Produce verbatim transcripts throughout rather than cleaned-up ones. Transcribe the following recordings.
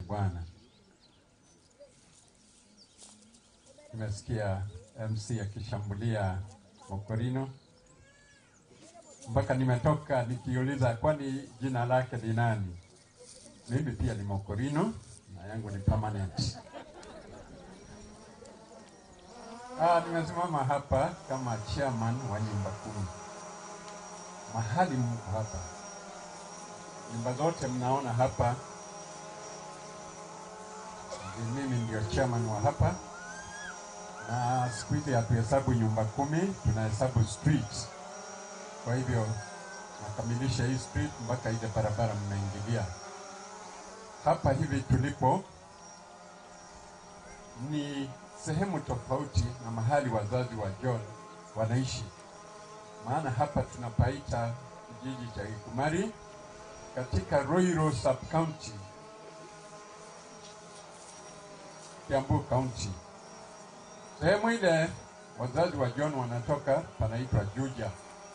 Bwana. Nimesikia M C akishambulia Mokorino mpaka nimetoka nikiuliza kwani jina lake ni nani? Mimi pia ni Mokorino na yangu ni permanent. Ah, nimesimama hapa kama chairman wa nyumba kumi. Mahali mko hapa, nyumba zote mnaona hapa, mimi ndio chairman wa hapa. Na siku hizi hatuhesabu nyumba kumi, tunahesabu street. Kwa hivyo nakamilisha hii street mpaka ile barabara mnaingilia. Hapa hivi tulipo ni sehemu tofauti na mahali wazazi wa John wanaishi. Maana hapa tunapaita kijiji cha Gikumari katika Ruiru sub-county, Kiambu County. Sehemu ile wazazi wa John wanatoka panaitwa Juja.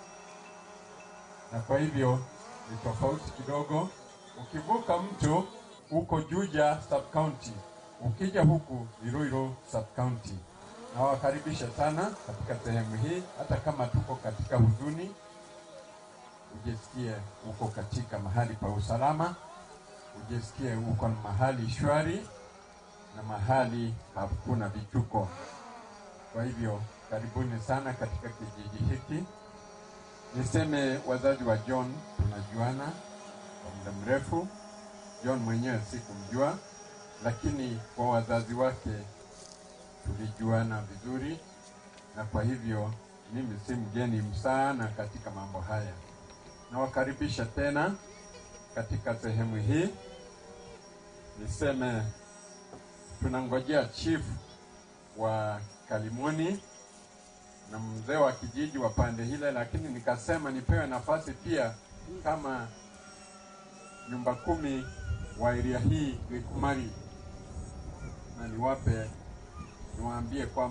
Na kwa hivyo ni tofauti kidogo. Ukivuka mto huko Juja sub-county, ukija huku ni Ruiru sub-county. Na wakaribisha sana katika sehemu hii, hata kama tuko katika huzuni, ujisikie uko katika mahali pa usalama, ujisikie uko na mahali shwari na mahali hakuna vituko. Kwa hivyo karibuni sana katika kijiji hiki. Niseme wazazi wa John tunajuana kwa muda mrefu. John mwenyewe sikumjua, lakini kwa wazazi wake tulijuana vizuri, na kwa hivyo mimi si mgeni sana katika mambo haya. Na wakaribisha tena katika sehemu hii. Niseme tunangojea chief wa Kalimoni na mzee wa kijiji wa pande hile, lakini nikasema nipewe nafasi pia kama nyumba kumi wa area hii Gikumari, na niwape niwaambie kwa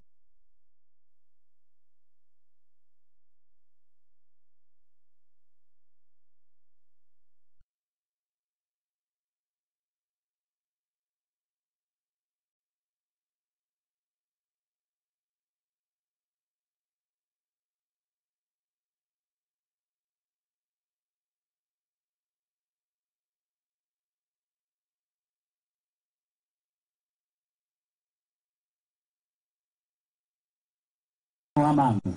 Amangu.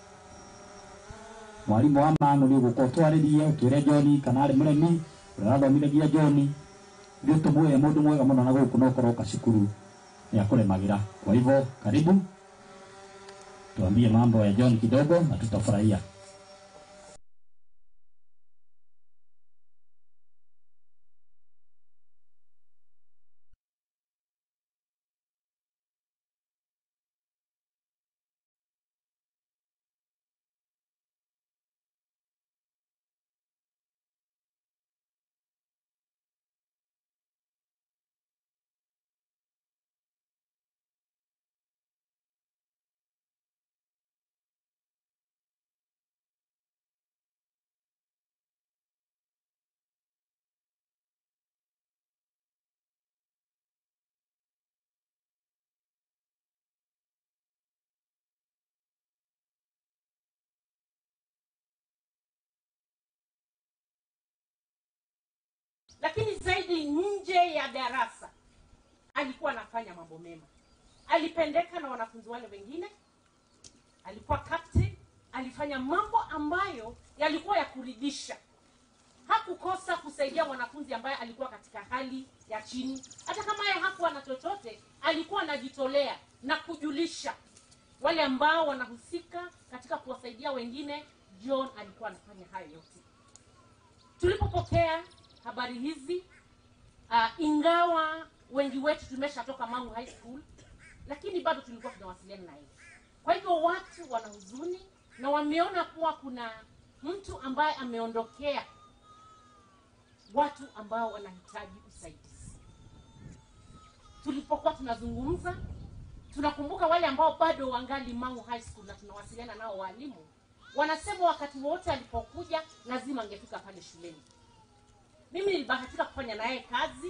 Mwalimu wa Amangu ni gukotwarithia utwire John kana ari muremi urathomithia John ndio tumuye mundu mwega muno na guku no koroka cukuru ya kuremagira. Kwa hivyo karibu tuambie mambo ya John kidogo na tutafurahia. Lakini zaidi nje ya darasa alikuwa anafanya mambo mema. Alipendeka na wanafunzi wale wengine. Alikuwa captain, alifanya mambo ambayo yalikuwa ya kuridhisha. Hakukosa kusaidia mwanafunzi ambaye alikuwa katika hali ya chini. Hata kama yeye hakuwa na chochote, alikuwa anajitolea na kujulisha wale ambao wanahusika katika kuwasaidia wengine. John alikuwa anafanya hayo yote. Tulipopokea habari hizi, uh, ingawa wengi wetu tumeshatoka Mangu High School, lakini bado tulikuwa tunawasiliana naye. Kwa hivyo watu wana huzuni na wameona kuwa kuna mtu ambaye ameondokea watu ambao wanahitaji usaidizi. Tulipokuwa tunazungumza, tunakumbuka wale ambao bado wangali Mangu High School na tunawasiliana nao walimu. Wanasema wakati wote alipokuja lazima angefika pale shuleni. Mimi nilibahatika kufanya naye kazi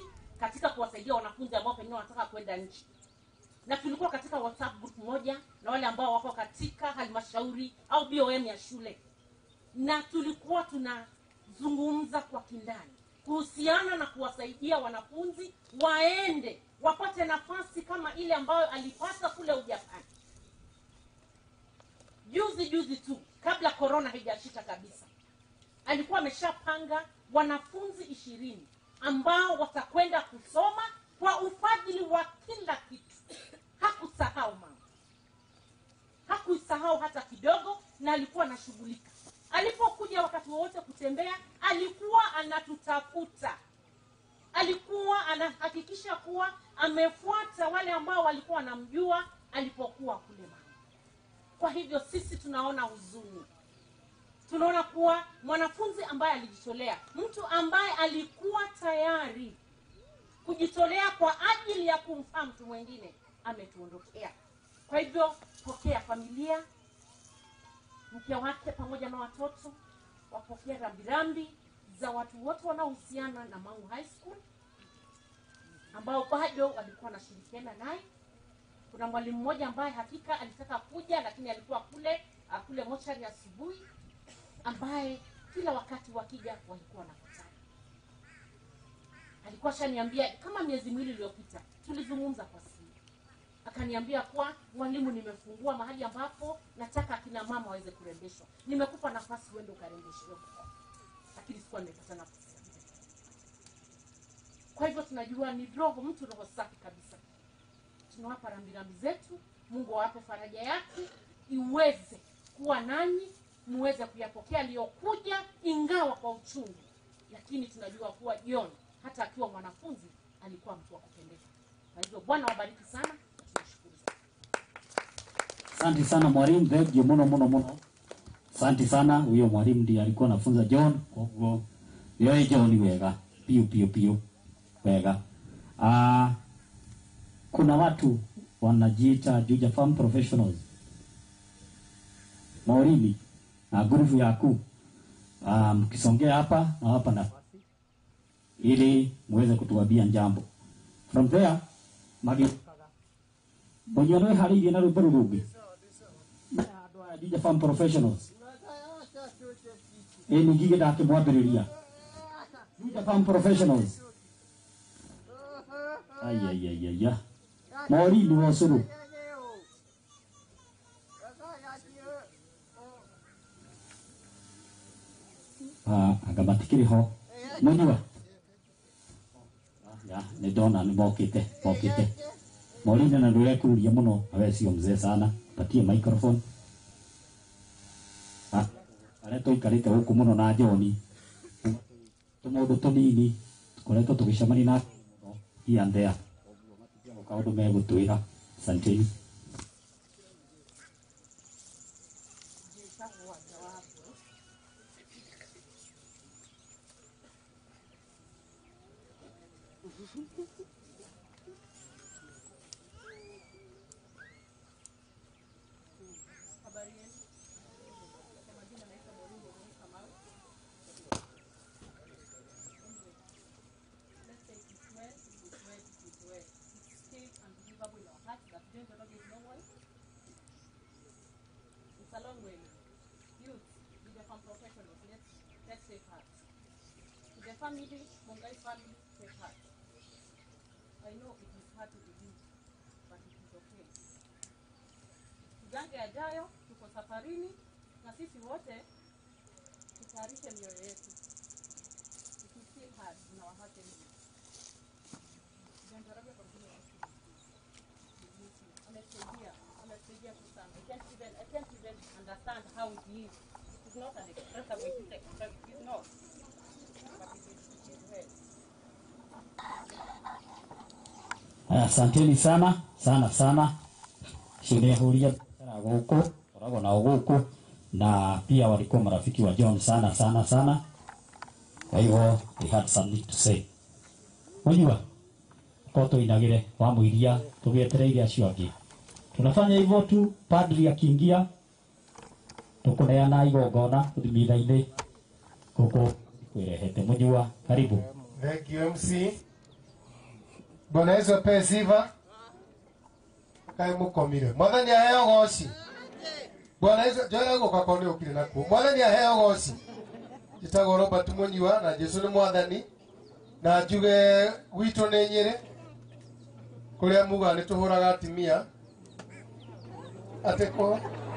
katika kuwasaidia wanafunzi ambao pengine wanataka kwenda nje. Na tulikuwa katika WhatsApp group moja na wale ambao wako katika halmashauri au B O M ya shule, na tulikuwa tunazungumza kwa kindani kuhusiana na kuwasaidia wanafunzi waende wapate nafasi kama ile ambayo alipata kule Ujapani. Juzi juzi tu kabla corona haijashika kabisa, alikuwa ameshapanga wanafunzi ishirini ambao watakwenda kusoma kwa ufadhili wa kila kitu. Hakusahau mama, hakusahau hata kidogo, na alikuwa anashughulika. Alipokuja wakati wote kutembea, alikuwa anatutafuta, alikuwa anahakikisha kuwa amefuata wale ambao walikuwa wanamjua alipokuwa kule mama. Kwa hivyo sisi tunaona huzuni, tunaona kuwa mwanafunzi ambaye alijitolea, mtu ambaye alikuwa tayari kujitolea kwa ajili ya kumfaa mtu mwingine, ametuondokea. Kwa hivyo pokea familia, mke wake pamoja na watoto, wapokea rambirambi za watu wote wanaohusiana na Mang'u High School ambao bado walikuwa wanashirikiana naye. Kuna mwalimu mmoja ambaye hakika alitaka kuja lakini alikuwa kule kule mochari asubuhi, ambaye kila wakati wakija walikuwa wanakutana. Alikuwa shaniambia kama miezi miwili iliyopita tulizungumza kwa simu. Akaniambia kwa mwalimu, nimefungua mahali ambapo nataka akina mama waweze kurembeshwa. Nimekupa nafasi uende ukarembeshwe. Lakini sikuwa nimepata nafasi. Kwa hivyo tunajua ni roho, mtu roho safi kabisa. Tunawapa rambirambi zetu, Mungu awape faraja yake, iweze kuwa nanyi, muweze kuyapokea aliyokuja ingawa kwa uchungu. Lakini tunajua kuwa John hata akiwa mwanafunzi alikuwa mtu wa kupendeza. Kwa hivyo Bwana wabariki sana, tunashukuru sana. Asante sana mwalimu, thank you muno muno muno. Asante sana, huyo mwalimu ndiye alikuwa anafunza John. Kwa hivyo yeye John wega, piu piu piu wega. Ah, kuna watu wanajiita Juja Farm Professionals. Mwalimu na grupu yaku ah mkisongea hapa na hapa nafasi ili muweze kutuambia jambo. From there magi Bonyono hali yana ruberu rubi. Na ndo Juja Farm Professionals. Eni gige da ke mwabiriria. Juja Farm Professionals. Ay ay ay ay ya. Mori ni wasuru. Ah, agabatikiri ho. Mwenyewe. Ya, ni dona ni mokite, mokite. Mori na ndule kurudia muno, awe sio mzee sana. Patie microphone. Ah, aleto ikarite huku muno na John. Tumodo tonini, koleto tukishamani na here and there. Kaundu megutwira. Asanteni. Family, Mungai family, take heart. I know it is hard to believe, but it is okay. Tugange ajayo, tuko safarini, na sisi wote tutayarishe mioyo yetu. It is still hard in our heart and mind. Janjarabe kwa kile amesaidia, amesaidia kusema. I can't even, I can't even understand how it is. It is not an expressive way to take it. It is not. Asanteni sana sana sana. Shule huria sana huko, warago na huko, na pia walikuwa marafiki wa John sana sana sana. Kwa hivyo they had something to say. Unajua koto inagire wa muiria tugetereire acio angi. Tunafanya hivyo tu, padri akiingia tukuneana igongona kuthimira-ini kuko kwirehete. Mujua, karibu. Thank you M C. Bwana Yesu ape sifa. Kai mukomire. Mwathani aheo goci. Bwana Yesu jana go kakone ukire nakuo. Mwathani aheo goci. Jitagwo Robert Munyiwa na Jesu ni mwathani. Na njuge gwitũ nĩ Nyĩrĩ kũrĩa muga nĩ tũhũraga atimia atĩ kũ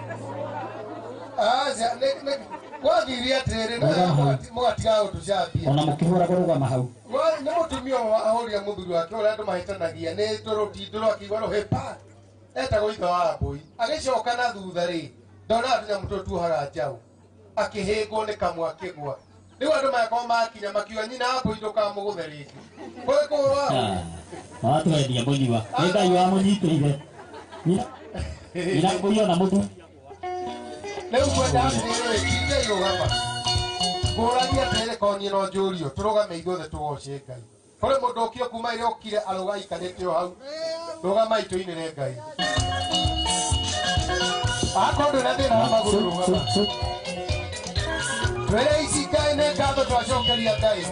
aja nĩ gwathirie atĩrĩ mũgatiga gũtũcambia ona mũkĩhũra kũrũgama hau nĩ mũtumia ahũria mũthuri wake ũrĩa andũ mahĩtanagia nĩ tũrũtindũrũ akĩigua rũhĩpa etagwo ithe wa mbũi agĩcoka na thutha rĩ ndona tũnyamũ tũtũ tuohaga njaũ akĩhĩngwo nĩ kamwe akĩgwa Ni watu makao makinya makiwa nyina hapo idoka mugutheriki. Kwa ko wa. Watu wendia Munyiwa. Ni Ngai wa munyitire. Ina kuyo na mutu. Leo kwenda ndero ikinde yo hapa. Kuragia tere ko nyino njurio turugame igothe tugoce Ngai. Kore mundu okio kuma ire okire aruga ikanete yo hau. Rugama itoinire Ngai. Akondo na ndira maguru rugama. Wele isi kai ne kato tuwachokeria Ngai.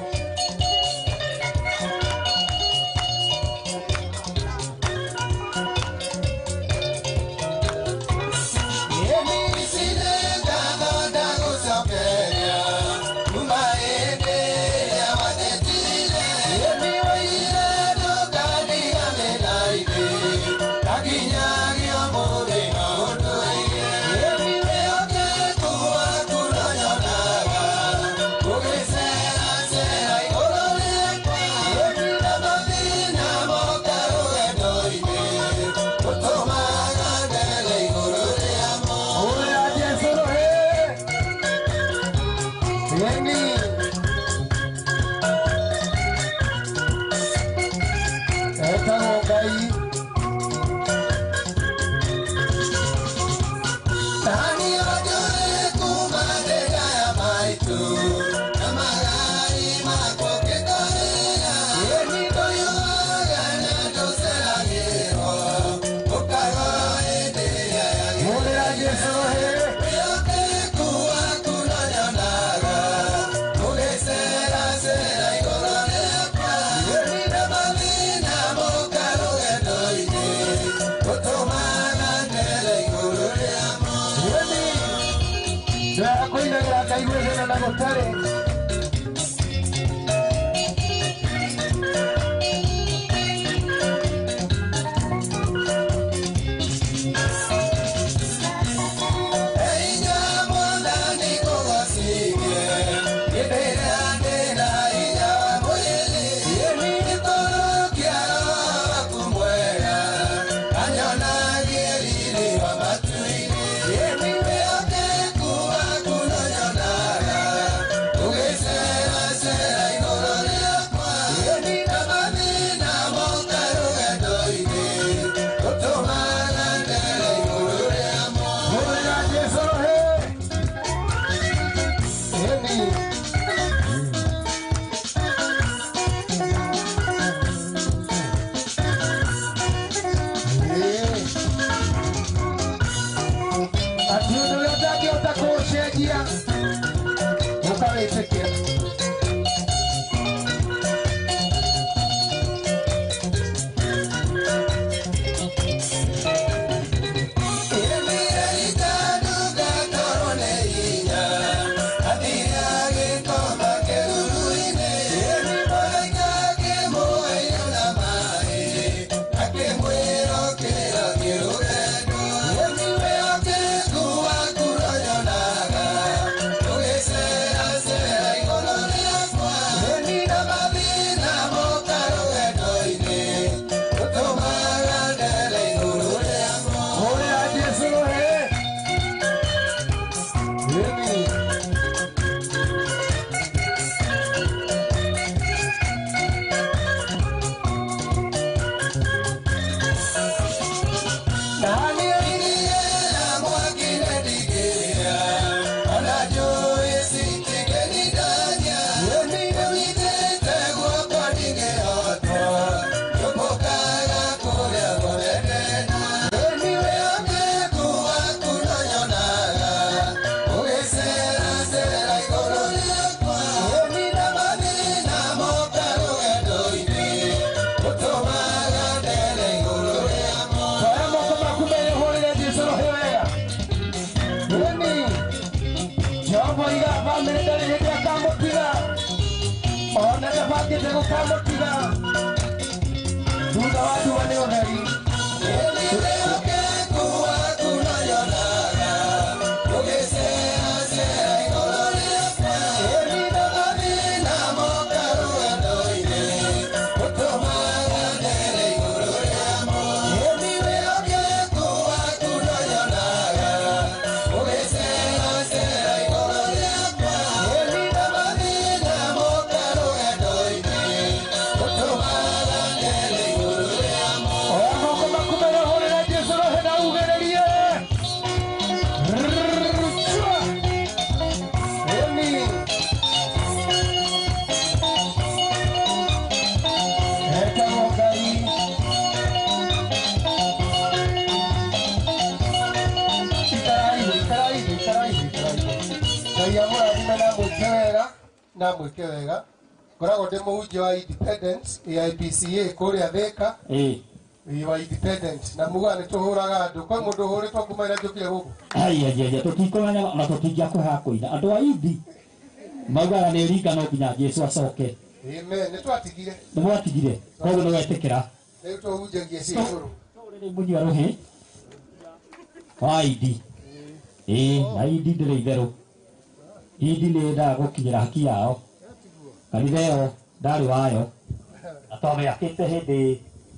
na mwike wega koragwo ndi muhunjia wa independence ya I P C A kuria Thika eh wa independent na muga ni tuhuraga andu kwa mundu huritwo kuma ira njukire guku ai ai ai tutikomanya na tutingia kuha kuina andu a ithi maugaga ni ringa no nginya Jesu acoke amen ni twatigire ni mwatigire koguo ni wetikira ni tuhunjagie ciguru ni munyi arohe wa ithi eh na ithi ndire itheru ithi ni nda gukinyira haki yao kanitha ĩyo ndarĩ wayo atwamĩakĩte hĩndĩ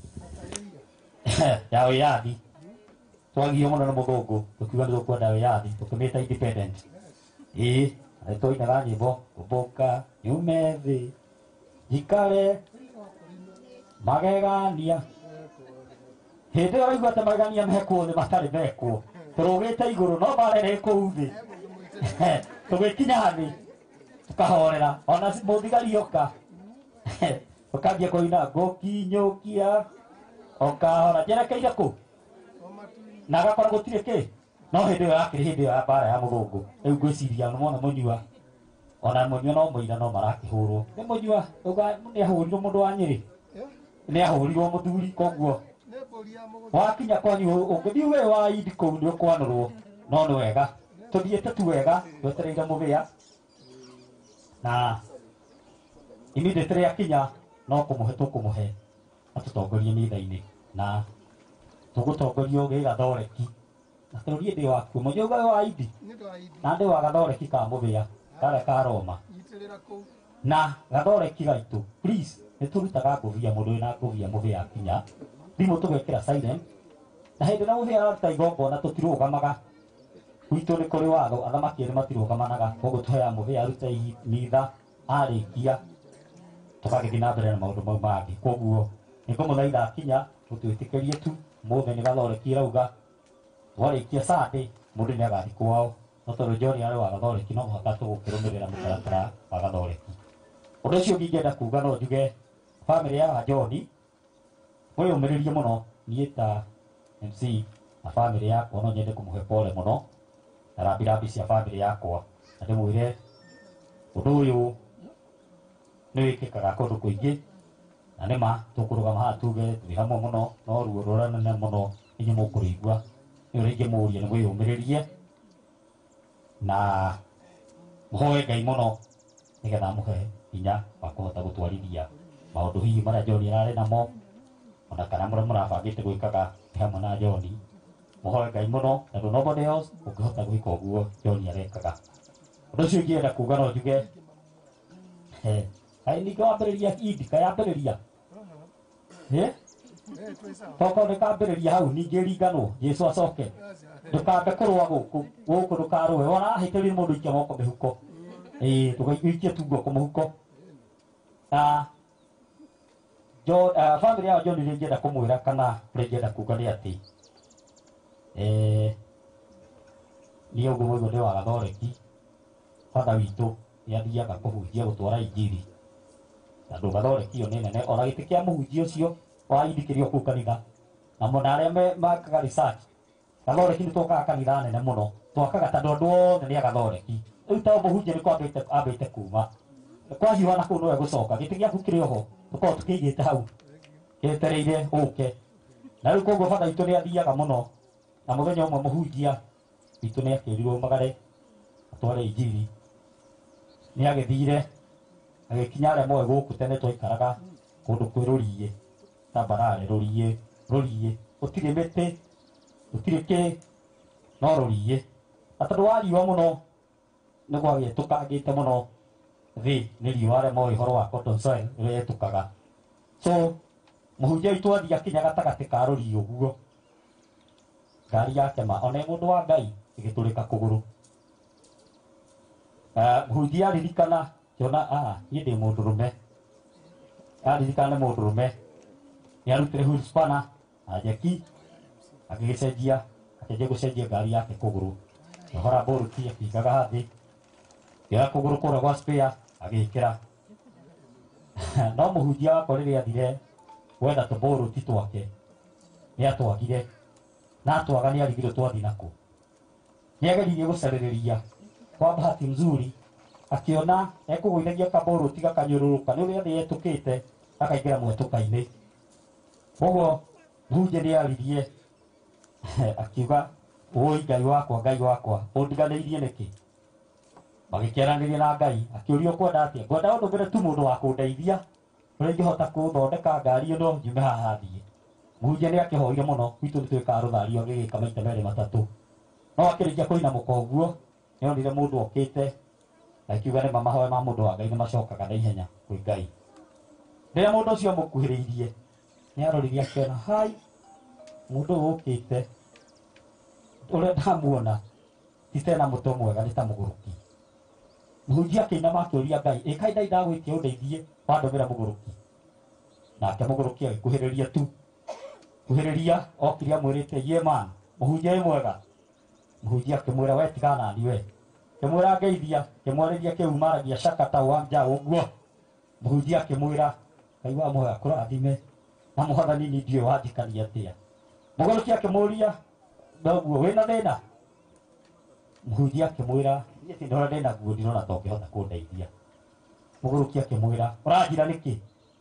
ya wĩyathi twagio mũno nĩ mũthũngũ tũkiuga nĩ tũkwenda wĩyathi tũkĩmĩta independent ĩĩ nĩ twainaga nyĩmbo kũmbũka nyume thĩ njikare magegania hĩndĩ ĩyo waigua atĩ magegania mekwo thĩ matarĩ mekwo tũrũgĩte igũrũ no marere kũu thĩ tũgĩkinya thĩ tukahorera ona muthigari oka ukambia koina gokinyukia okahora jerekeire ku na gakora gutire ki no hindi ya kiri hindi ya bara ya muthungu riu ngwiciria no mona munyua ona munyua no muira no marakihurwo ni munyua uga ni ahurirwo mundu wa Nyeri ni ahurirwo muthuri koguo wakinya kwanyu ungithi we wa idi ku ni ukwanurwo no ni wega tuthiete tu wega twetereire mubia na immediately yakinya no kumuhe tukumuhe atutongorie mitha-ini na tugutongorio gi Gathoreki na tururie ndi waku mujoga wa idi na ndi wa Gathoreki ka muthia kare ka Roma na Gathoreki gaitu please ni turutaga nguvia mundu na nguvia muthia akinya thimu tugekira silent na hindi na muthia aruta igongo na tutirugamaga Wito ni kuri watho athamaki ni matirugamanaga koguo tuhea muthia aruta mitha arikia tukagithii na mbere na maundu mau mangi koguo ni kumuthaitha akinya tutwitikirie tu muthe ni Gathoreki rauga twarikia Sunday mundu ni agathi kwao no tondu John ari wa Gathoreki no muhaka tugukirumirira mutaratara wa Gathoreki undu ucio ngingenda kuga no njuge family ya John mwiyumiririe muno nie ta M C na family yakwa no nyende kumuhe pole muno na rambirambi cia family yakwa na ndimwire undu uyu ni wikikaga kundu kuingi na nima tukurugama haha tuge twi hamwe muno no ruo ruranene muno inyi mukurigua ni ringi murie ni mwiyumiririe na muhoe Ngai muno nigetha muhe hinya wa kuhota gutwarithia maundu hihi maria John arari namo ona kana muria murabangite gwikaga hamwe na John muhoe Ngai muno tondu nobody else ukihota gwika uguo John arekaga undu ucio ngienda kuga no njuge eh ai ni kwambiriria idi kayambiriria eh toko ni kambiriria hau ningi ringanwo Jesu acoke ndukambe kurwa guku guku ndukarwe ona hitiri mundu ikia moko mihuko eh tugaikwikia tungo ku muhuko ah jo family ya John ni ngenda kumwira kana ngenda kuga ni ati eh ni uguo mugo ni wa Gathoreki fada witu yathiaga kuhunjia gutwara injiri andu Gathoreki yo ni nene ona giti kia muhunjia ucio wa indikirio ku kanitha na mona aria makaga research Gathoreki ni tokaga kanitha nene muno twakaga tondu andu othe ni Gathoreki riu ta muhunjia ni kwambite ambite kuma kwa hiwa na ku no egucoka giti giaku kiri oho tukorwo tukigite hau gitereire uke na riu koguo fada witu ni athiaga muno na muthenya umwe muhunjia witu ni akirirwo magare atware injiri ni agithire agikinya aria moe guku tene twaikaraga kundu kwi rurie tambarare rurie rurie utire miti utire ki no rurie atondu wa riua muno ni gwagietukangite muno thi ni riua ria moi horo wa cotton soil ria etukaga so muhunjia witu athia kinya gatagati ka rurie uguo ngari yake ma ona mundu wa Ngai igiturika kuguru Uh, muhunjia aririkana kiona ah nie ndi mundurume aririkana ni mundurume ni arutire huspana ajeki agicenjia akenjia gucenjia ngari yake kuguru hora boruti akigaga hathi kira kuguru kura gwa spare agikira no muhunjia wako riria athire wenda tuboruti twake ni atwagire na atwaga ni arigire twathi naku ni ageririe gucaririria kwa bahati nzuri akiona ekugwithagia kaboro tiga kanyururuka ni uria thi etukite akaingira mwetuka-ini koguo muhunjia ni aririe akiuga oi Ngai wakwa Ngai wakwa undiganĩirie nĩkĩ magĩkĩaraniria na Ngai akĩũria ũkwenda atĩa ngwenda ũndũ mbere tu mũndũ wa kũndeithia ũrĩa ingĩhota gũthondeka ngari ĩno njume haha thiĩ muhunjia nĩ akĩhoire mũno gwitũ nĩ twĩkaga rũthario agĩgĩka maita merĩ matatũ no akĩrĩkia kũinamũka ũguo nĩ onire mũndũ okĩte akiuga nĩ mahoya ma mũndũ wa Ngai nĩ macokaga na ihenya kwĩ Ngai rĩrĩa mũndũ ũcio mũkuhĩrĩirie nĩ aroririe akĩona hai mũndũ ũyũ ũkĩte ũrĩa ndamuona ti tena mũtwe mwega nĩ ta mũgũrũki muhunjia akĩinama akĩũria Ngai ĩ kaĩ Ngai ndagwĩtia ũndeithie wandũmĩra mũgũrũki nake mũgũrũki agĩkuhĩrĩria tu kuhĩrĩria okire amwĩrĩte ye man muhunjia wĩ mwega muhunjia akĩmwĩra we tigana nani we akĩmwĩra ngeithia akĩmwarĩria kĩumaragia cakata wanja ũguo muhunjia akĩmwĩra Ngai wa muoya kũrathime na mũhothani ni ndiũĩ wanjĩkania atĩa mũgũrũki akĩmũria noguo wĩna thĩna muhunjia akĩmwĩra niĩ thĩna ũrĩa ndĩ naguo ndirona ta ũngĩhota kũndeithia mũgũrũki akĩmwĩra ũranjĩra nĩkĩ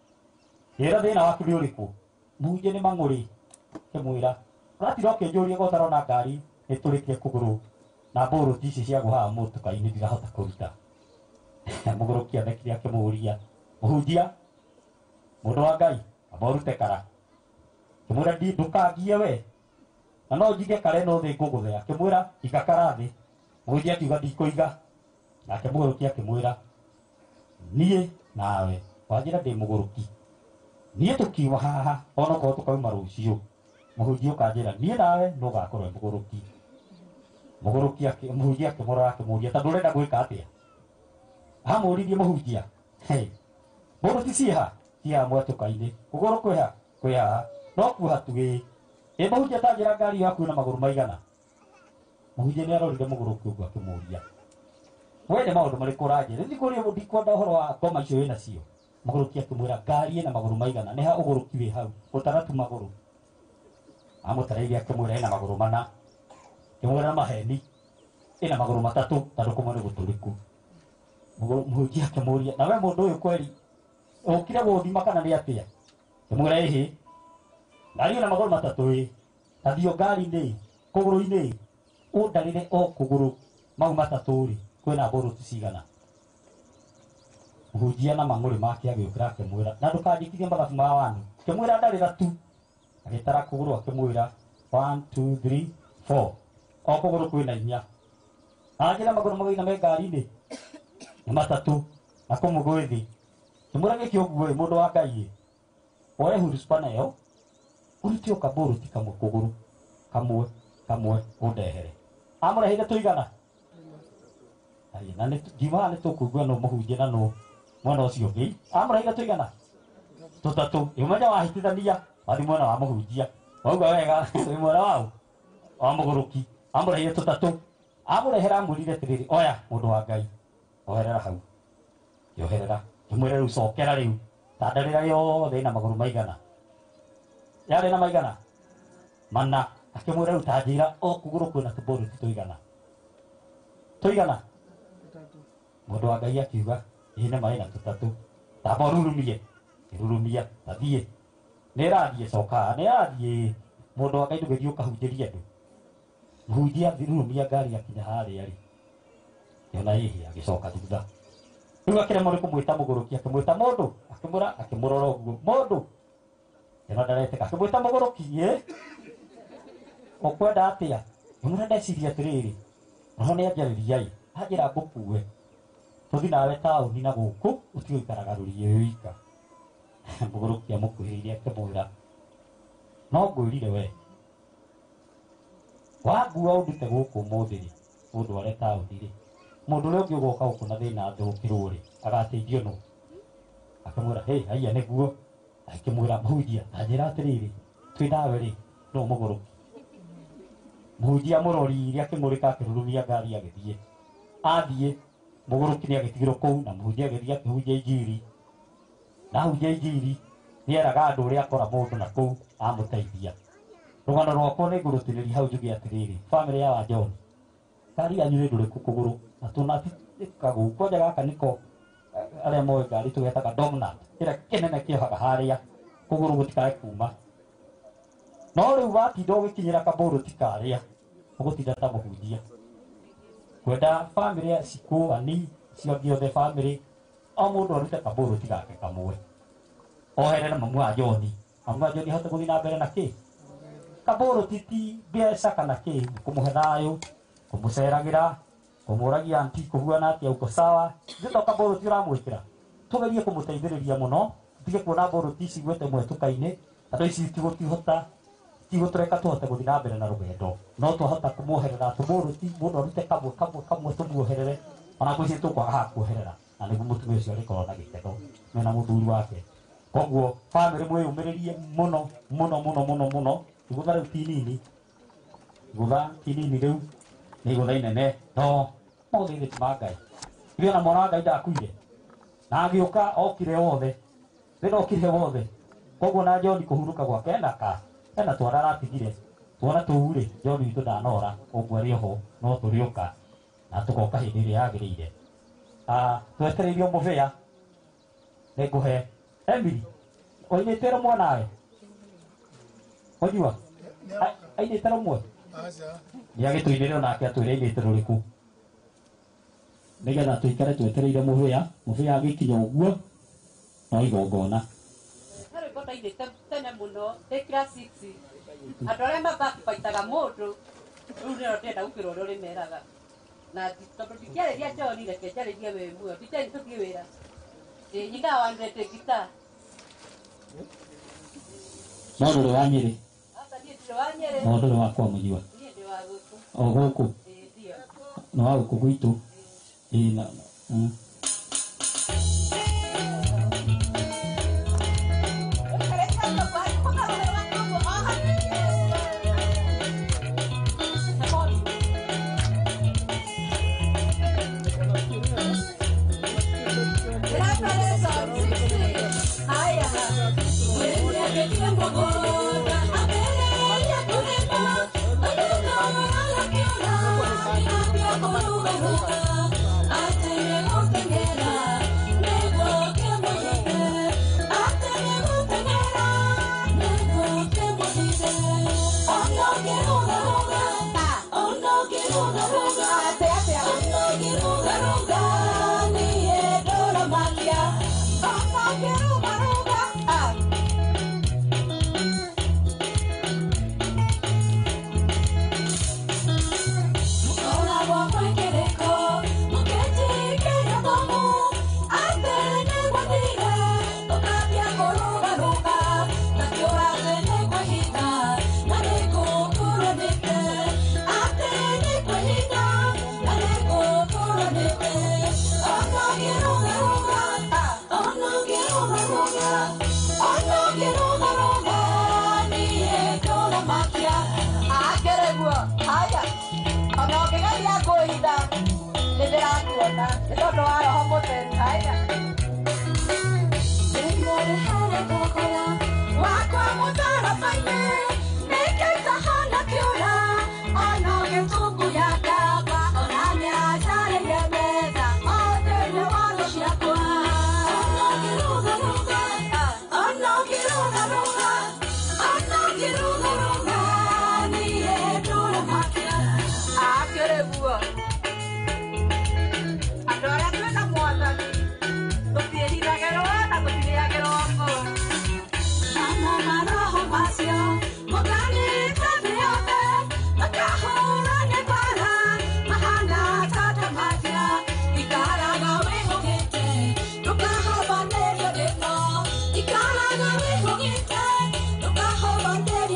ĩra thĩna waku nĩ ũrĩkũ muhunjia nĩ mang'ũrĩ akĩmwĩra ũratira ũkĩnjũria gũtarona ngari nĩtũrĩkie kũgũrũ na mbũrũti ici cia gũhaha mũtuka-inĩ ndirahota kũruta mũgũrũki anekire akĩmũria muhunjia mũndũ wa Ngai amba ũrute kara akĩmwĩra ndi ndũkangie we na no njige kara ĩno thĩ ngũgũthe akĩmwĩra iga kara thĩ muhunjia akiuga ndikũiga nake mũgũrũki akĩmwĩra niĩ nawe wanjĩra ndĩ mũgũrũki niĩ tũkiuma haha ona korwo tũkauma rũciũ muhunjia ũkanjĩra niĩ nawe no ũgakorwo mũgũrũki mũgũrũki muhunjia akĩmũrora akĩmũria ta ndũrenda gwĩka atĩa amũririe muhunjia mbũrũti ciĩha ciĩha mwetũka-inĩ kũgũrũ kwĩha kwĩha no kuoha tu ĩ ĩ muhunjia tanjĩra ngari yaku na magũrũ maigana muhunjia nĩ arorire mũgũrũki ũguo akĩmũria we nĩ maũndũ marĩkũ ũranjĩra ndikũria ndikwenda ũhoro wa ngoma icio wĩ nacio mũgũrũki akĩmwĩra ngari ĩna magũrũ maigana nĩ ha ũgũrũki wĩ hau ũtaratu magũrũ amũtareirie akĩmwĩra ĩna magũrũ mana akĩmwĩra na maheni ĩna magũrũ matatũ tondũ kũmwe nĩ gũtũrĩku muhunjia akĩmũria na we mũndũ ũyũ kweri ũkire gũthima kana nĩ atĩa akĩmwĩra ĩhĩ ngari ĩna magũrũ matatũ ĩ ta thiĩ ngari-inĩ kũgũrũ-inĩ ũndarĩre o kũgũrũ mau matatũ rĩ kwĩna mbũrũti cigana muhunjia na mang'ũrĩ make agĩũkĩra akĩmwĩra na ndũkanjĩkithie mathabu ma wanu akĩmwĩra ndarĩra tu agĩtara kũgũrũ akĩmwĩra one two three four o kũgũrũ kwĩna inya anjĩra magũrũ magainame ngari-inĩ nĩ matatũ na kũmwe gwĩ thĩ akĩmwĩra gĩkĩ ũguo ĩ mũndũ wa Ngai ĩ woe huruspana ĩyo ũrute o kabũrũti kamwe kũgũrũ kamwe kamwe ũndehere amũreheire tũigana na ngiumaga nĩ tũkũigua no mũhunjia na no mwena ũcio ũngĩ amũreheire tũigana tũtatũ ũmenya wahĩtithania wathi mwena wa mũhunjia wauga wega wĩ mwena wau wa mũgũrũki amũreheire tũtatũ amũrehera amwĩrire atĩrĩrĩ oya mũndũ wa Ngai oherera hau yoherera kĩmwĩra rĩu cokera rĩu tandarĩra yothe ĩna magũrũ maigana yarĩ na maigana mana akĩmwĩra rĩu tanjĩra o kũgũrũ kwĩna tũmbũrũti tũigana tũigana mũndũ wa Ngai akiuga ĩ nĩ marĩ na tũtatũ tamba ũrurumie kĩrurumia tathiĩ nĩ ĩrathiĩ coka nĩ ĩrathiĩ mũndũ wa Ngai ndũgĩthiĩ ũkahunjĩria andũ muhunjia thirurumia ngari akinya harĩa rĩ yona ĩhĩ agĩcoka thutha Riu akiremwo ni kumwita muguruki, akimwita mundu, akimura akimurora uguo mundu. Ena ndareteka akimwita muguruki ye. Ukwenda atia? Imura ndeciria atiriri. Roho ni anjariria i. Anjira ngukue. Tuthi nawe tauni na guku utigikaraga ruri wika. Muguruki amukuhiririe akimwira. No ngwirire we. Wangua undute guku muthiri. Mundu are tauni ri. Mundu ule ungi ugoka guku na thina thurukirwo ri. Agateithio no. Akamwira hey haya niguo. Akimwira muhunjia anjira atiriri. Twi nawe ri. No muguruki. Muhunjia murori akimurika akirurumia ngari agithie. Athie muguruki ni agitigirwo kou na muhunjia agithie akihunjia injiri. Na hunjia injiri ni eraga andu uria akora mundu na kou amuteithia. Rugano rwakwa ni ngurutiriria hau njuge atiriri. Family ya wa John kari anyure ndure kukuguru na tunatika guko njaga kaniko aria moe ngari tugetaga dominant ira kinene kiohaga haria kuguru gutikae kuma. No riu watinda ugikinyira kaburu tikaria ugutinda ta muhunjia. Kwenda family ya siku ani cio giothe family o mundu arute kaburu tigake kamwe. Oherera mamu wa John. Mamu wa John hote guthina mbere na ki. Kaburu titi biasa kana ki kumuhe thayo kumuceragira kumuragia anti kuhuana atia uko sawa. Gito kaburu ti uramwikira. Tugerie kumuteithiriria muno. Tige kuona buru ti cigwete mwetukaine. Andu ici tigutihota tigutureka tuhote guthina mbere na rugendo. No tuhota kumuoherera tuburu ti mundu arute kamwe kamwe kamwe tumuoherere. Ona kuici tukwaga ha kuoherera. Na niguo mutumia ucio arikorwo na gitego mena muthuri wake. Koguo family mwiyumiririe muno muno muno muno muno. Igutha riu ti nini. Igutha ti nini riu. Ni igutha inene. No mauthiri ti mangai. Irio na mwana wa Ngai ndakuire. Na agioka okire wothe. Rĩrĩa okire wothe. Koguo na John kuhuruka gwake endaka. Ena twara ratigire. Twara tuure John witũ ndanora. Koguo arĩ ho no tũrĩũka. Na tugoka hĩndĩ ĩrĩa yagĩrĩire. Ah, twetereirio mũbĩa. Nĩngũhe Emily. Oinĩtĩra mwanawe. Ojua. Ainĩtĩra mwe. Aca. Nĩ agĩtũinĩre onake atwĩre ainĩte rũrĩkũ. Nĩgetha tũikare twetereire mũbĩa. Mũbĩa agĩkinya ũguo no igongona. Harĩ ngota ainĩte tene mũno ndĩ class six. Andũ arĩa mabakibaitaga mũndũ rĩu nĩo ndĩrenda gũkĩra ũrĩa ũrĩmeraga. Na tondũ ndingĩarĩria John reke njarĩrie we muoyo. Nditeni tũthiĩ wĩra. Ĩ nyinga wandete gita. No ndũrĩ wa Nyĩrĩ. Asa niĩ ndĩrĩ wa Nyĩrĩ. No ndũrĩ wakwa mũnyua. Niĩ ndĩ wa gũkũ. O gũkũ. Ĩ ndio. No wa gũkũ gwitũ. Ĩ na I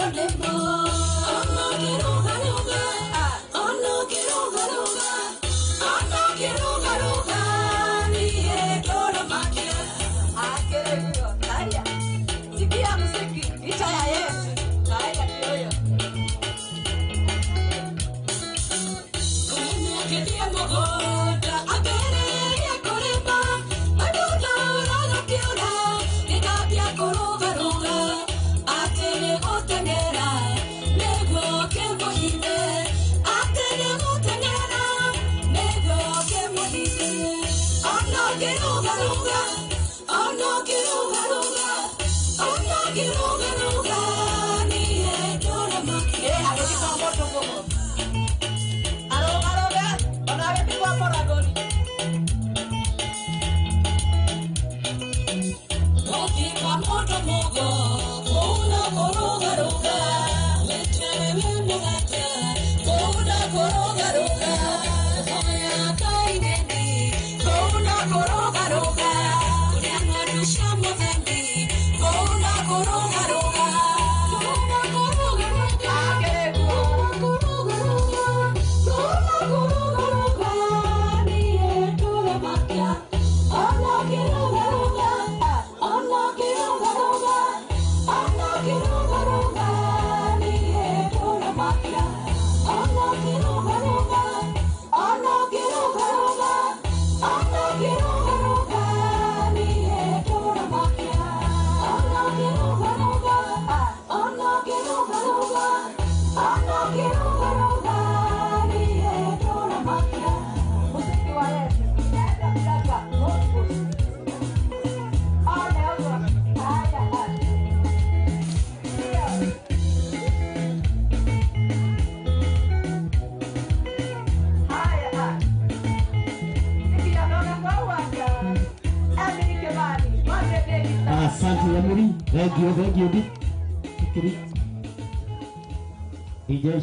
Asante ya muri, thank you, thank you, Fikiri. Ijesh.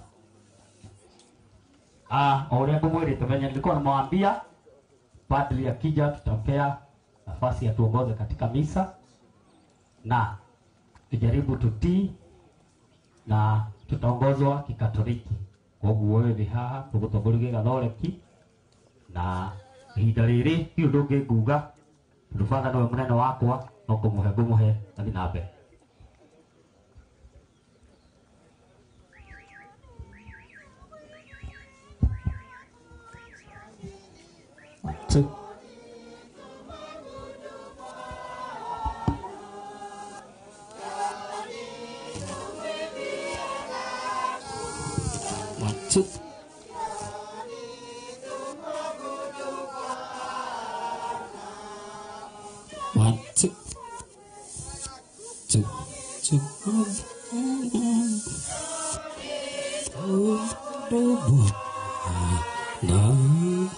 Ah, ole kumwele tumenya nilikuwa namwambia padri akija tutampea nafasi ya tuongoze katika misa na tujaribu tutii na tutaongozwa kikatoliki. Kwa hivyo wewe ni haha tugutongorie gatholeki na ihinda riri ti undu ungi nguga ndubanga nowe munene wakwa no kumuhe ngumuhe nathi na mbere. Two. One, two. One, two. Two, two. Oh, oh, oh. No.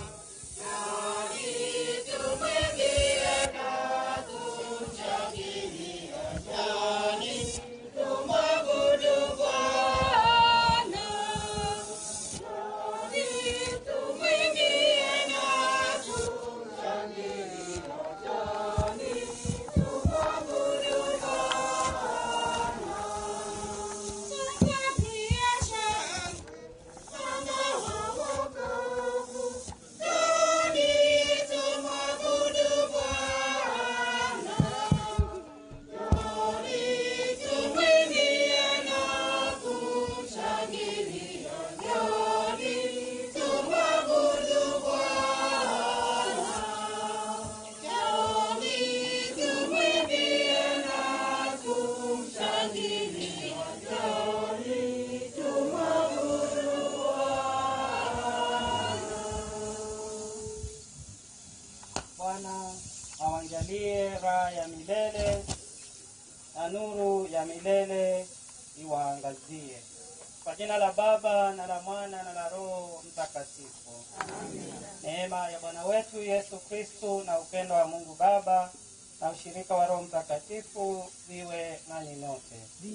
Bwana awanjalie raha ya milele na nuru ya milele iwaangazie. Kwa jina la Baba na la Mwana na la Roho Mtakatifu. Amen. Neema ya Bwana wetu Yesu Kristo na upendo wa Mungu Baba na ushirika wa Roho Mtakatifu viwe nanyi nyote.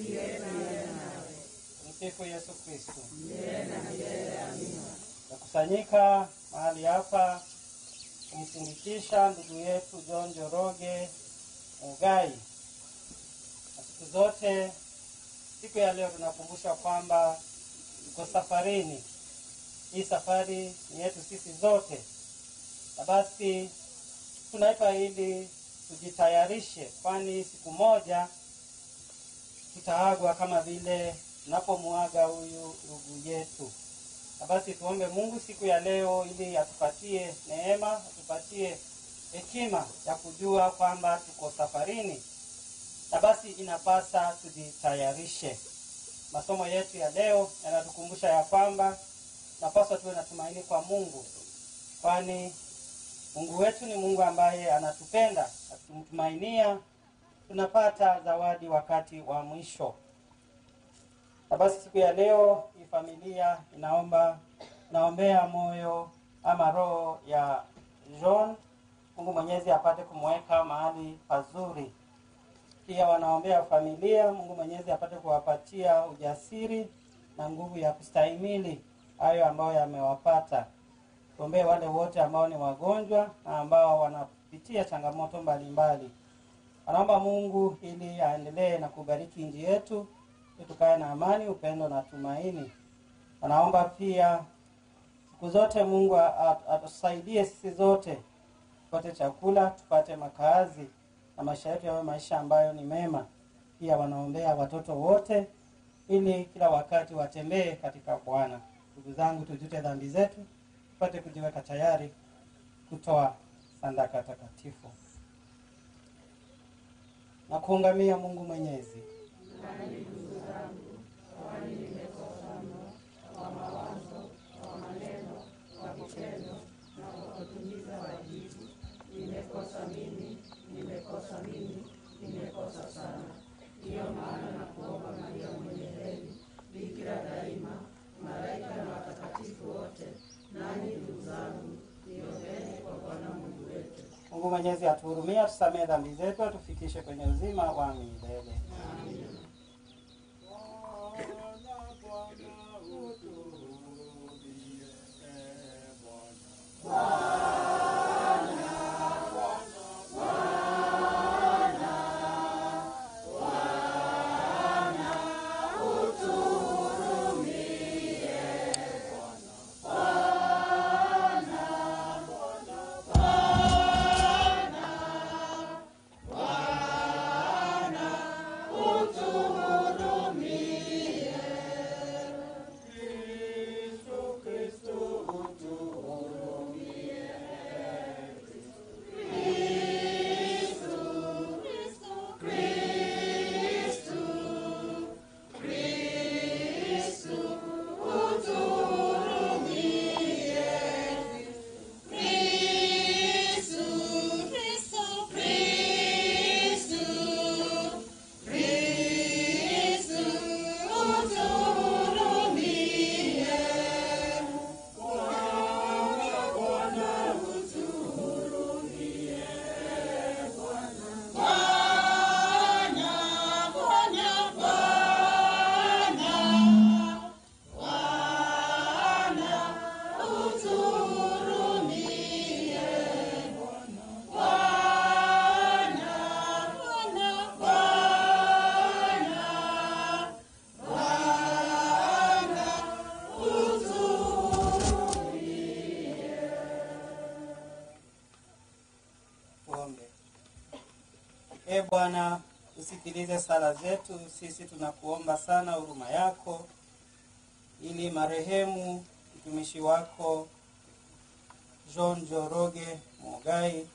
Msifu Yesu Kristo. Tukusanyika mahali hapa kumsindikisha ndugu yetu John Njoroge Mugai. Na siku zote siku ya leo tunakumbusha kwamba tuko safarini. Hii safari ni yetu sisi zote. Na basi tunaipa ili tujitayarishe, kwani siku moja tutaagwa kama vile tunapomuaga huyu ndugu yetu. Na basi tuombe Mungu siku ya leo ili atupatie neema, atupatie hekima ya kujua kwamba tuko safarini. Na basi inapasa tujitayarishe. Masomo yetu ya leo yanatukumbusha ya kwamba napaswa tuwe na tumaini kwa Mungu, kwani Mungu wetu ni Mungu ambaye anatupenda. Tukimtumainia tunapata zawadi wakati wa mwisho. Na basi siku ya leo hii familia inaomba naombea moyo ama roho ya John, Mungu Mwenyezi apate kumweka mahali pazuri. Pia wanaombea familia, Mungu Mwenyezi apate kuwapatia ujasiri na nguvu ya kustahimili hayo ambayo yamewapata. Tuombee wale wote ambao ni wagonjwa na ambao wanapitia changamoto mbalimbali. Anaomba Mungu ili aendelee na kubariki nchi yetu, ili tukae na amani, upendo na tumaini. Anaomba pia siku zote Mungu atusaidie sisi zote tupate chakula, tupate makazi na maisha yetu yawe maisha ambayo ni mema. Pia wanaombea watoto wote ili kila wakati watembee katika Bwana. Ndugu zangu, tujute dhambi zetu, tupate kujiweka tayari kutoa sadaka takatifu. Na kuungamia Mungu Mwenyezi. Mungu Mwenyezi atuhurumie, atusamehe dhambi zetu, atufikishe kwenye uzima wa milele. Amen. E Bwana, usikilize sala zetu. Sisi tunakuomba sana huruma yako, ili marehemu mtumishi wako John Njoroge Muigai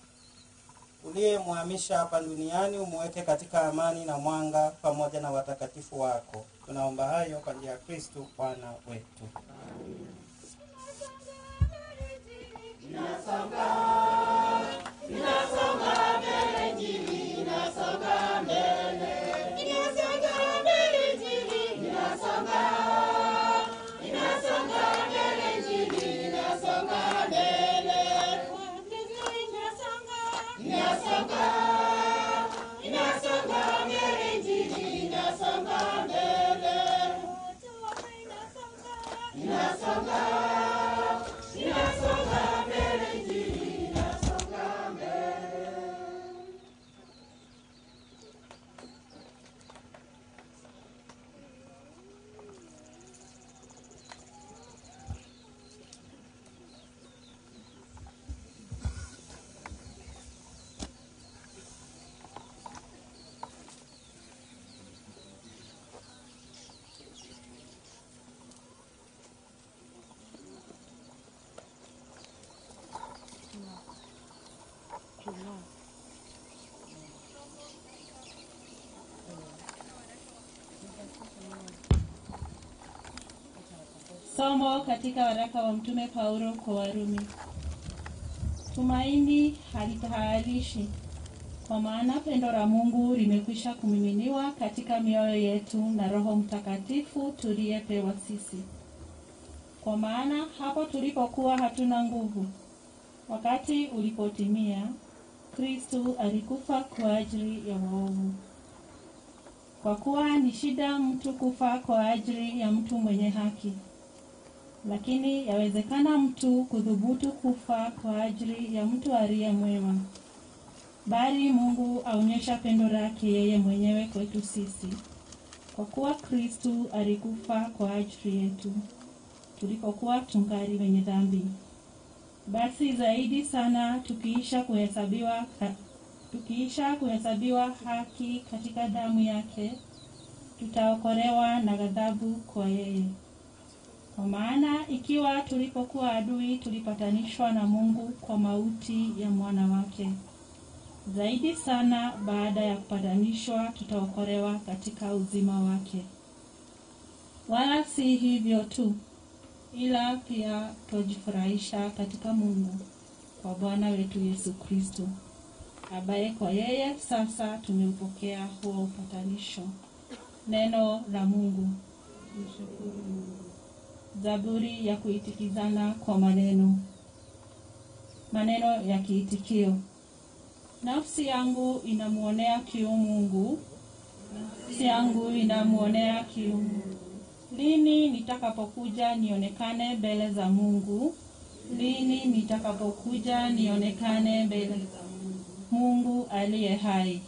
uliyemhamisha hapa duniani umweke katika amani na mwanga pamoja na watakatifu wako. Tunaomba hayo kwa njia ya Kristo Bwana wetu. Amen. Inasonga, inasonga mbele njili, inasonga mbele, inasonga mbele njili, inasonga, inasonga mbele njili, inasonga mbele, inasonga, inasonga, inasonga mbele njili, inasonga mbele, inasonga, inasonga mbele njili. Somo katika waraka wa Mtume Paulo kwa Warumi. Tumaini halitahalishi, kwa maana pendo la Mungu limekwisha kumiminiwa katika mioyo yetu na Roho Mtakatifu tuliyepewa sisi. Kwa maana hapo tulipokuwa hatuna nguvu, wakati ulipotimia, Kristo alikufa kwa ajili ya waovu. Kwa kuwa ni shida mtu kufa kwa ajili ya mtu mwenye haki, lakini yawezekana mtu kudhubutu kufa kwa ajili ya mtu aliye mwema. Bali Mungu aonyesha pendo lake yeye mwenyewe kwetu sisi, kwa kuwa Kristo alikufa kwa ajili yetu tulipokuwa tungali wenye dhambi. Basi zaidi sana tukiisha kuhesabiwa tukiisha kuhesabiwa haki katika damu yake, tutaokolewa na ghadhabu kwa yeye. Kwa maana ikiwa tulipokuwa adui tulipatanishwa na Mungu kwa mauti ya mwana wake, zaidi sana baada ya kupatanishwa tutaokolewa katika uzima wake. Wala si hivyo tu, ila pia tujifurahisha katika Mungu kwa Bwana wetu Yesu Kristo, ambaye kwa yeye sasa tumeupokea huo upatanisho. Neno la Mungu. Zaburi ya kuitikizana kwa maneno. Maneno ya kiitikio. Nafsi yangu inamuonea kiu Mungu, nafsi yangu inamuonea kiu. Lini nitakapokuja nionekane mbele za Mungu? Lini nitakapokuja nionekane mbele za Mungu? Mungu aliye hai.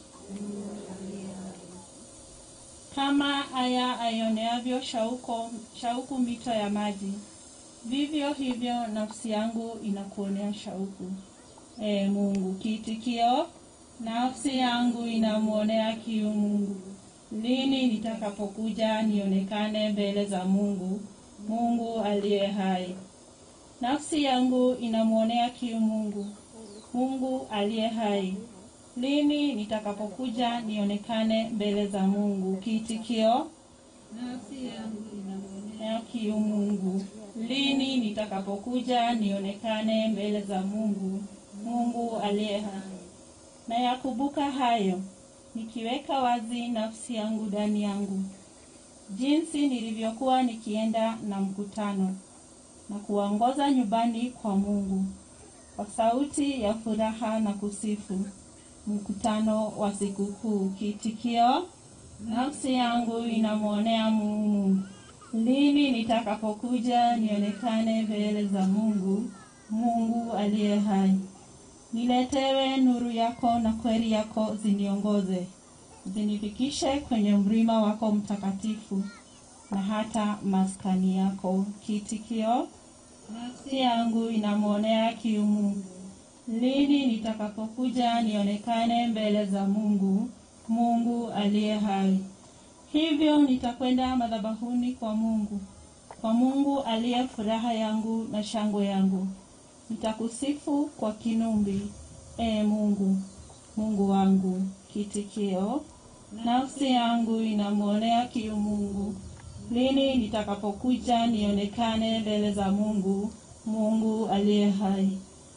Kama aya aioneavyo shauko, shauku mito ya maji, vivyo hivyo nafsi yangu inakuonea shauku, e Mungu. Kiitikio: nafsi yangu inamuonea kiu Mungu. Lini nitakapokuja nionekane mbele za Mungu? Mungu aliye hai. Nafsi yangu inamuonea kiu Mungu, Mungu aliye hai. Lini nitakapokuja nionekane mbele za Mungu? Kiitikio: nafsi yangu inamuonea kiu Mungu. Lini nitakapokuja nionekane mbele za Mungu? Mungu aliye hai. Na yakumbuka hayo, nikiweka wazi nafsi yangu ndani yangu, jinsi nilivyokuwa nikienda na mkutano na kuongoza nyumbani kwa Mungu kwa sauti ya furaha na kusifu, mkutano wa sikukuu. Kiitikio: nafsi yangu inamuonea Mungu. Lini nitakapokuja nionekane mbele za Mungu? Mungu aliye hai. Niletewe nuru yako na kweli yako ziniongoze, zinifikishe kwenye mlima wako mtakatifu na hata maskani yako. Kiitikio: nafsi yangu inamuonea kiu Mungu. Lini nitakapokuja nionekane mbele za Mungu? Mungu aliye hai. Hivyo nitakwenda madhabahuni kwa Mungu, kwa Mungu aliye furaha yangu na shangwe yangu. Nitakusifu kwa kinumbi, e Mungu, Mungu wangu. Kiitikio: nafsi yangu inamuonea kiu Mungu. Lini nitakapokuja nionekane mbele za Mungu? Mungu aliye hai.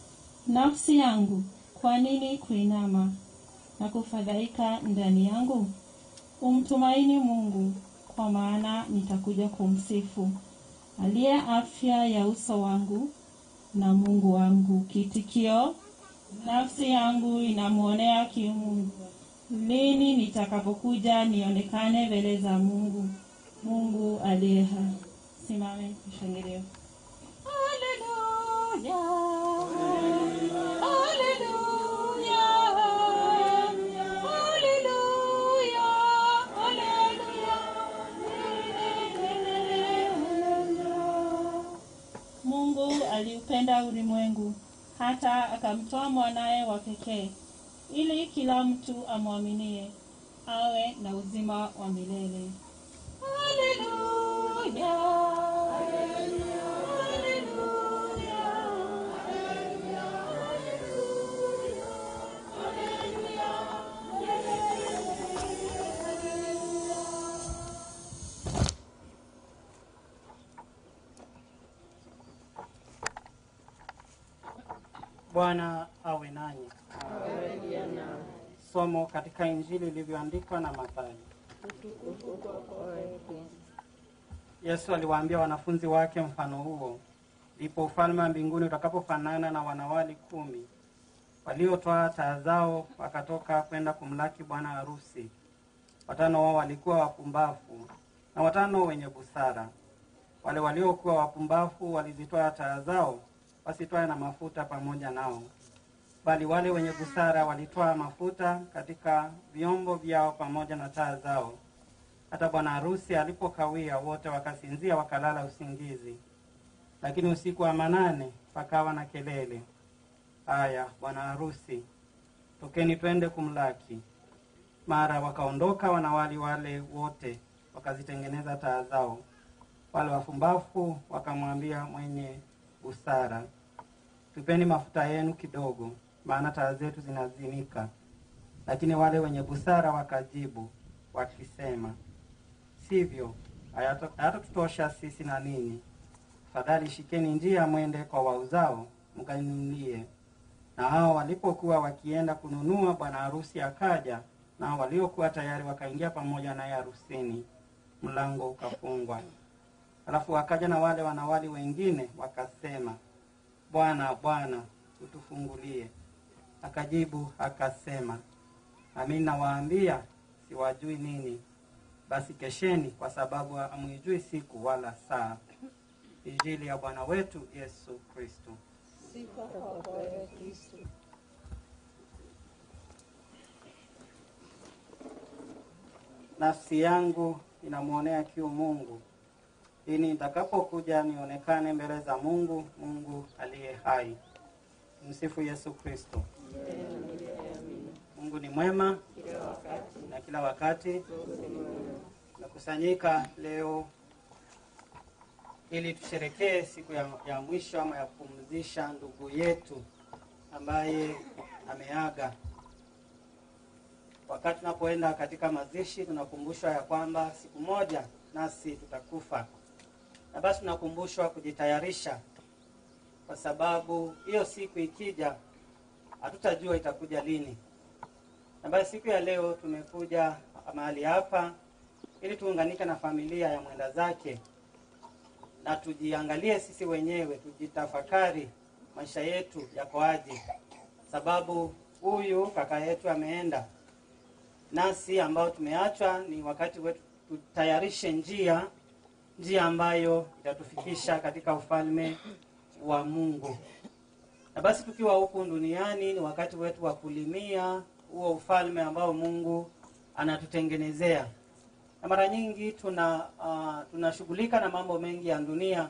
Nafsi yangu, kwa nini kuinama na kufadhaika ndani yangu? Umtumaini Mungu, kwa maana nitakuja kumsifu, aliye afya ya uso wangu na Mungu wangu. Kiitikio: nafsi yangu inamuonea kiu Mungu. Lini nitakapokuja nionekane mbele za Mungu? Mungu aliye hai. Simame tushangilie. Haleluya. Haleluya. Haleluya. Haleluya. Mungu aliupenda ulimwengu hata akamtoa mwanae wa pekee, ili kila mtu amwaminie awe na uzima wa milele. Haleluya. Haleluya. Haleluya. Haleluya. Bwana awe nanyi. Somo katika Injili ilivyoandikwa na Mathayo. Yesu aliwaambia wanafunzi wake mfano huo, ndipo ufalme wa mbinguni utakapofanana na wanawali kumi waliotoa taa zao wakatoka kwenda kumlaki bwana harusi. Watano wao walikuwa wapumbavu na watano wenye busara. Wale waliokuwa wapumbavu walizitoa taa zao, wasitoe na mafuta pamoja nao. Bali wale wenye busara walitoa mafuta katika vyombo vyao pamoja na taa zao. Hata bwana harusi alipokawia, wote wakasinzia wakalala usingizi. Lakini usiku wa manane pakawa na kelele, "Haya, bwana harusi, tokeni twende kumlaki." Mara wakaondoka wanawali wale wote, wakazitengeneza taa zao. Wale wafumbafu wakamwambia mwenye busara, "Tupeni mafuta yenu kidogo, maana taa zetu zinazimika." Lakini wale wenye busara wakajibu wakisema, "Sivyo, hayatatutosha sisi na ninyi. Fadhali shikeni njia mwende kwa wauzao, mkanunulie." Na hao walipokuwa wakienda kununua, bwana harusi akaja, na waliokuwa tayari wakaingia pamoja naye harusini. Mlango ukafungwa. Alafu wakaja na wale wanawali wengine wakasema, "Bwana, Bwana, utufungulie." Akajibu akasema, "Amini nawaambia, siwajui ninyi. Basi kesheni, kwa sababu hamjui siku wala saa." Injili ya Bwana wetu Yesu Kristo. Sifa kwa Kristo. Nafsi yangu inamuonea kiu Mungu, ili nitakapokuja nionekane mbele za Mungu, Mungu aliye hai. Msifu Yesu Kristo. Mungu ni mwema kila wakati, na kila wakati. Tunakusanyika leo ili tusherekee siku ya, ya mwisho ama ya kupumzisha ndugu yetu ambaye ameaga. Wakati tunapoenda katika mazishi, tunakumbushwa ya kwamba siku moja nasi tutakufa. Na basi tunakumbushwa kujitayarisha, kwa sababu hiyo siku ikija hatutajua itakuja lini. Na basi siku ya leo tumekuja mahali hapa ili tuunganike na familia ya mwenda zake, na tujiangalie sisi wenyewe, tujitafakari maisha yetu yako aje. Sababu huyu kaka yetu ameenda, nasi ambao tumeachwa ni wakati wetu tutayarishe njia njia ambayo itatufikisha katika ufalme wa Mungu. Na basi tukiwa huku duniani ni wakati wetu wa kulimia huo ufalme ambao Mungu anatutengenezea. Na mara nyingi tuna uh, tunashughulika na mambo mengi ya dunia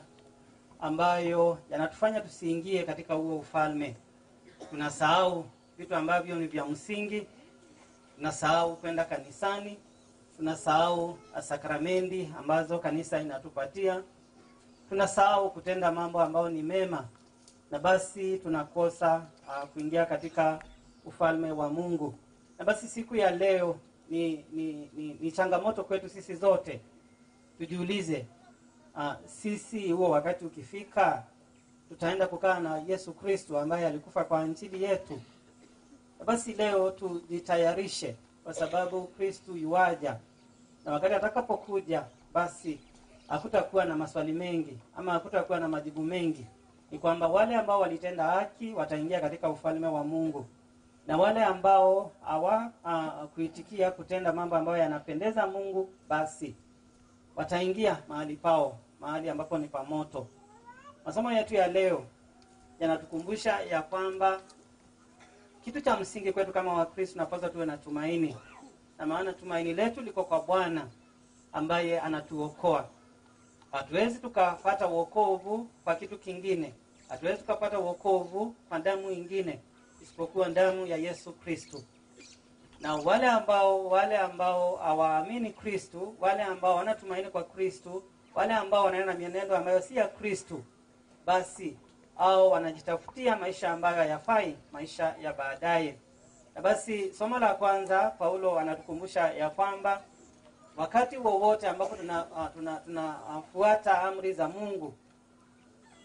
ambayo yanatufanya tusiingie katika huo ufalme. Tunasahau vitu ambavyo ni vya msingi. Tunasahau kwenda kanisani, tunasahau sakramenti ambazo kanisa inatupatia, tunasahau kutenda mambo ambayo ni mema, na basi tunakosa uh, kuingia katika ufalme wa Mungu. Na basi siku ya leo ni ni, ni, ni changamoto kwetu sisi zote. Tujiulize, uh, sisi huo wakati ukifika tutaenda kukaa na Yesu Kristo ambaye alikufa kwa ajili yetu. Basi leo tujitayarishe, kwa sababu Kristo yuaja. Na wakati atakapokuja, basi hakutakuwa na maswali mengi ama hakutakuwa na majibu mengi. Ni kwamba wale ambao walitenda haki wataingia katika ufalme wa Mungu, na wale ambao hawa uh, kuitikia kutenda mambo ambayo yanapendeza Mungu, basi wataingia mahali pao, mahali ambapo ni pamoto. Masomo yetu ya leo yanatukumbusha ya kwamba kitu cha msingi kwetu kama Wakristo tunapaswa tuwe na tumaini. Na maana tumaini letu liko kwa Bwana ambaye anatuokoa. Hatuwezi tukapata wokovu kwa kitu kingine. Hatuwezi tukapata wokovu kwa damu nyingine isipokuwa damu ya Yesu Kristo. Na wale ambao wale ambao hawaamini Kristo, wale ambao wanatumaini kwa Kristo, wale ambao wanaenda mienendo ambayo si ya Kristo, basi au wanajitafutia maisha ambayo hayafai, maisha ya baadaye. Na basi somo la kwanza Paulo anatukumbusha ya kwamba wakati wowote ambapo tunafuata tuna, uh, tuna, uh, amri za Mungu,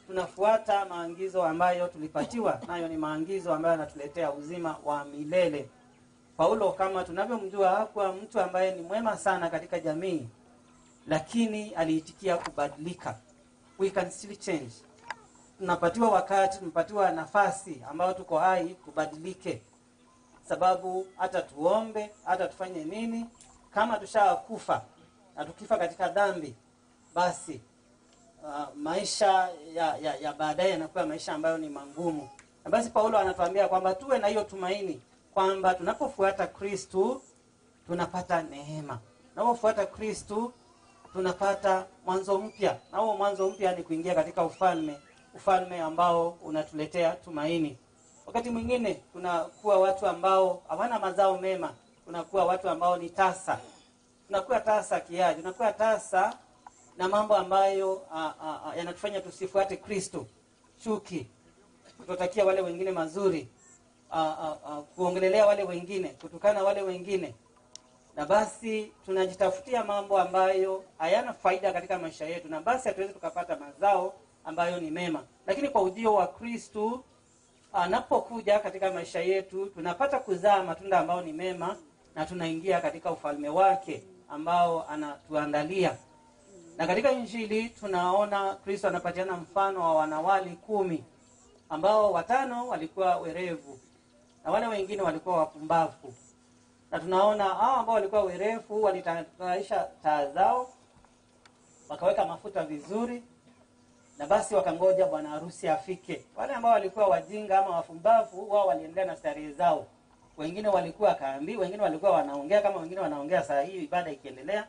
tunafuata maagizo ambayo tulipatiwa, nayo ni maagizo ambayo yanatuletea uzima wa milele. Paulo, kama tunavyomjua, hakuwa mtu ambaye ni mwema sana katika jamii, lakini aliitikia kubadilika. We can still change. Tunapatiwa wakati, tunapatiwa nafasi ambayo tuko hai kubadilike. Sababu hata tuombe, hata tufanye nini, kama tushakufa na tukifa katika dhambi, basi uh, maisha ya, ya, ya baadaye yanakuwa maisha ambayo ni magumu. Na basi Paulo anatuambia kwamba tuwe na hiyo tumaini kwamba tunapofuata Kristo tunapata neema. Tunapofuata Kristo tunapata mwanzo mpya. Na huo mwanzo mpya ni kuingia katika ufalme, ufalme ambao unatuletea tumaini. Wakati mwingine tunakuwa watu ambao hawana mazao mema, tunakuwa watu ambao ni tasa. Tunakuwa tasa kiaje? Tunakuwa tasa na mambo ambayo yanatufanya tusifuate Kristo. Chuki, kutotakia wale wengine mazuri, a, a, a, kuongelelea wale wengine, kutukana wale wengine. Na basi tunajitafutia mambo ambayo hayana faida katika maisha yetu, na basi hatuwezi tukapata mazao ambayo ni mema. Lakini kwa ujio wa Kristo anapokuja katika maisha yetu, tunapata kuzaa matunda ambayo ni mema, na tunaingia katika ufalme wake ambao anatuandalia. Na katika Injili tunaona Kristo anapatiana mfano wa wanawali kumi, ambao watano walikuwa werevu na wale wengine walikuwa wapumbavu. Na tunaona hao ambao walikuwa werevu walitayarisha taa zao, wakaweka mafuta vizuri, na basi wakangoja bwana harusi afike. Wale ambao walikuwa wajinga ama wafumbavu, wao waliendelea na starehe zao. Wengine walikuwa kaambi, wengine walikuwa wanaongea kama wengine wanaongea saa hii ibada ikiendelea.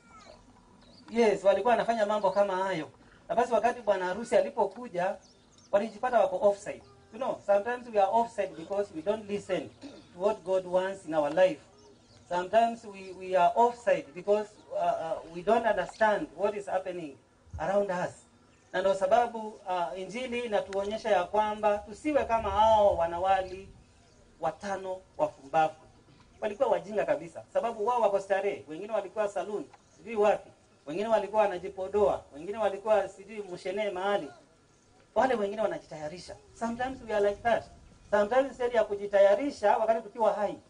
Yes, walikuwa wanafanya mambo kama hayo. Na basi wakati bwana harusi alipokuja, walijipata wako offside. You know, sometimes we are offside because we don't listen to what God wants in our life. Sometimes we, we are offside because uh, uh, we don't understand what is happening around us. Na ndio sababu uh, Injili inatuonyesha ya kwamba tusiwe kama hao wanawali watano wafumbavu. Walikuwa wajinga kabisa, sababu wao wako starehe. Wengine walikuwa saluni, sijui wapi. Wengine walikuwa wanajipodoa, wengine walikuwa sijui mshene mahali. Wale wengine wanajitayarisha. Sometimes we are like that. Sometimes instead ya kujitayarisha wakati tukiwa hai.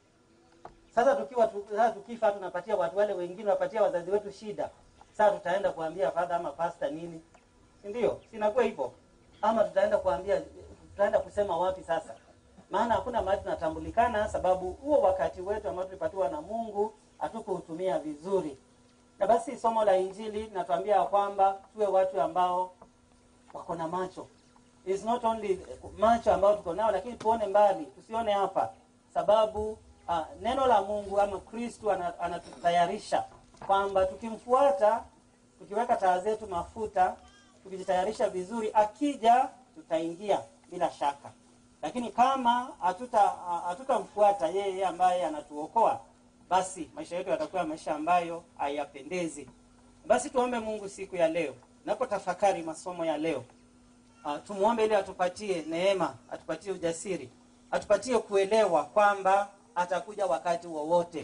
Sasa tukiwa sasa tukifa tunapatia watu wale wengine, wapatia wazazi wetu shida. Sasa tutaenda kuambia father ama pastor nini? Ndio, sinakuwa hivyo. Ama tutaenda kuambia, tutaenda kusema wapi sasa? Maana hakuna mahali tunatambulikana, sababu huo wakati wetu ambao tulipatiwa na Mungu hatukuutumia vizuri. Na basi somo la Injili linatuambia kwamba tuwe watu ambao wako na macho. It's not only macho ambao tuko nao, lakini tuone mbali, tusione hapa. Sababu uh, neno la Mungu ama Kristo anatutayarisha kwamba tukimfuata, tukiweka taa zetu mafuta, tukijitayarisha vizuri, akija tutaingia bila shaka. Lakini kama hatuta hatutamfuata yeye ambaye anatuokoa, basi maisha yetu yatakuwa maisha ambayo hayapendezi. Basi tuombe Mungu siku ya leo. Napotafakari masomo ya leo, uh, tumuombe ili atupatie neema, atupatie ujasiri, atupatie kuelewa kwamba atakuja wakati wowote.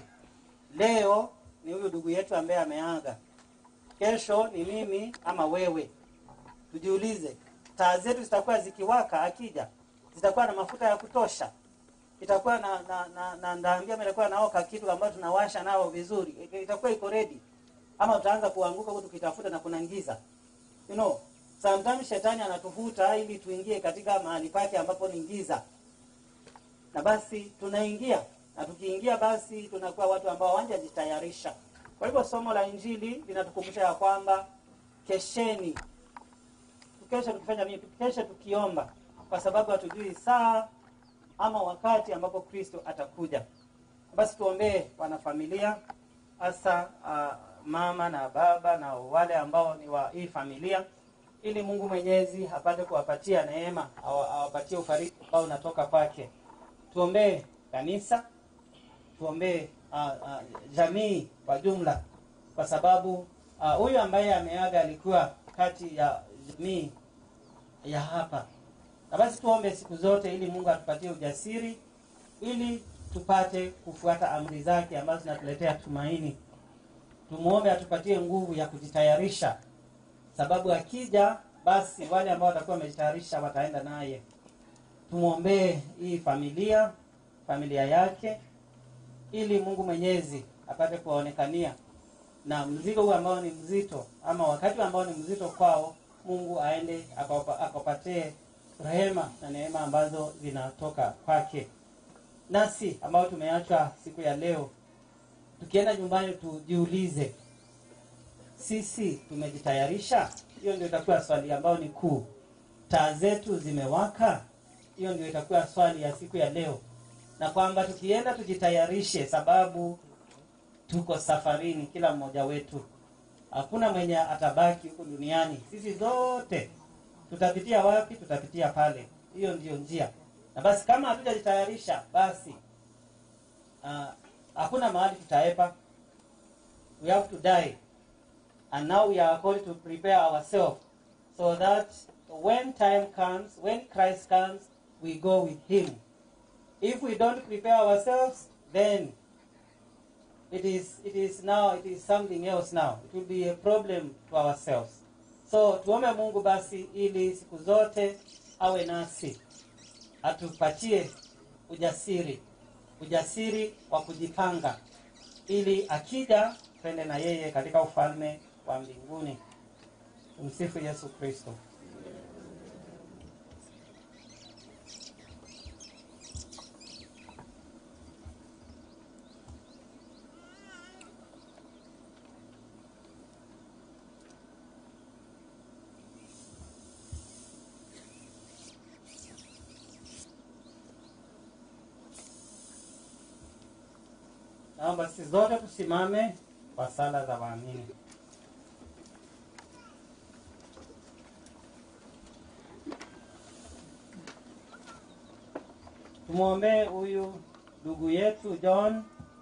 Leo ni huyu ndugu yetu ambaye ameaga. Kesho ni mimi ama wewe. Tujiulize, taa zetu zitakuwa zikiwaka akija? Zitakuwa na mafuta ya kutosha? Itakuwa na na na, na ndaambia itakuwa naoka kitu ambacho tunawasha nao vizuri? Itakuwa iko ready? Ama tutaanza kuanguka huko tukitafuta na kunangiza? You know, sometimes shetani anatuvuta ili tuingie katika mahali pake ambapo ni giza. Na basi tunaingia, na tukiingia basi tunakuwa watu ambao hawajajitayarisha. Kwa hivyo somo la Injili linatukumbusha ya kwamba kesheni. Tukesha tukifanya nini? Tukesha tukiomba, kwa sababu hatujui saa ama wakati ambapo Kristo atakuja. Basi tuombee wanafamilia, hasa uh, mama na baba na wale ambao ni wa hii familia, ili Mungu Mwenyezi apate kuwapatia neema, awapatie ufariji ambao unatoka kwake. Tuombee kanisa, tuombee uh, uh, jamii kwa jumla, kwa sababu huyu uh, ambaye ameaga alikuwa kati ya jamii ya hapa. Na basi tuombe siku zote ili Mungu atupatie ujasiri, ili tupate kufuata amri zake ambazo zinatuletea tumaini. Tumuombe atupatie nguvu ya kujitayarisha, sababu akija basi wale ambao watakuwa wamejitayarisha wataenda naye. Tumwombee hii familia, familia yake, ili Mungu Mwenyezi apate kuonekania, na mzigo huu ambao ni mzito, ama wakati ambao ni mzito kwao, Mungu aende akapatie rehema na neema ambazo zinatoka kwake. Nasi ambao tumeachwa siku ya leo, tukienda nyumbani tujiulize, sisi tumejitayarisha? Hiyo ndio itakuwa swali ambao ni kuu. Taa zetu zimewaka? Hiyo ndio itakuwa swali ya siku ya leo. Na kwamba tukienda tujitayarishe, sababu tuko safarini kila mmoja wetu. Hakuna mwenye atabaki huko duniani. Sisi zote tutapitia wapi? Tutapitia pale. Hiyo ndio njia. Na basi kama hatujajitayarisha, basi uh, hakuna mahali tutaepa. We have to die. And now we are going to prepare ourselves so that when time comes, when Christ comes, we go with him. If we don't prepare ourselves, then it is it is now it is something else now. It will be a problem to ourselves. So tuombe Mungu basi ili siku zote awe nasi. Atupatie ujasiri. Ujasiri wa kujipanga ili akija twende na yeye katika ufalme wa mbinguni. Tumsifu Yesu Kristo. Naomba sisi zote tusimame kwa sala za waamini. Tumuombe huyu ndugu yetu John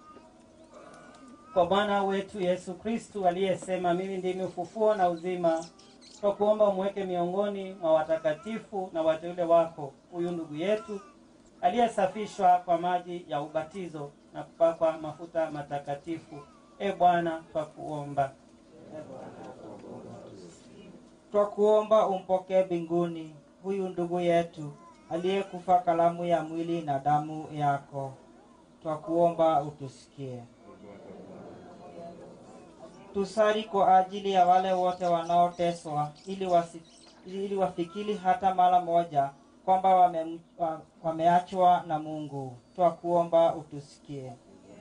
kwa Bwana wetu Yesu Kristo aliyesema, mimi ndimi ufufuo na uzima. Kwa kuomba umweke miongoni mwa watakatifu na wateule wako huyu ndugu yetu aliyesafishwa kwa maji ya ubatizo na kupakwa mafuta matakatifu. E Bwana, twakuomba. Twakuomba umpokee mbinguni huyu ndugu yetu aliyekufa kalamu ya mwili na damu yako. Twakuomba utusikie. Tusali kwa ajili ya wale wote wanaoteswa ili wasi, ili wafikiri hata mara moja kwamba wame, wameachwa na Mungu. Twakuomba utusikie.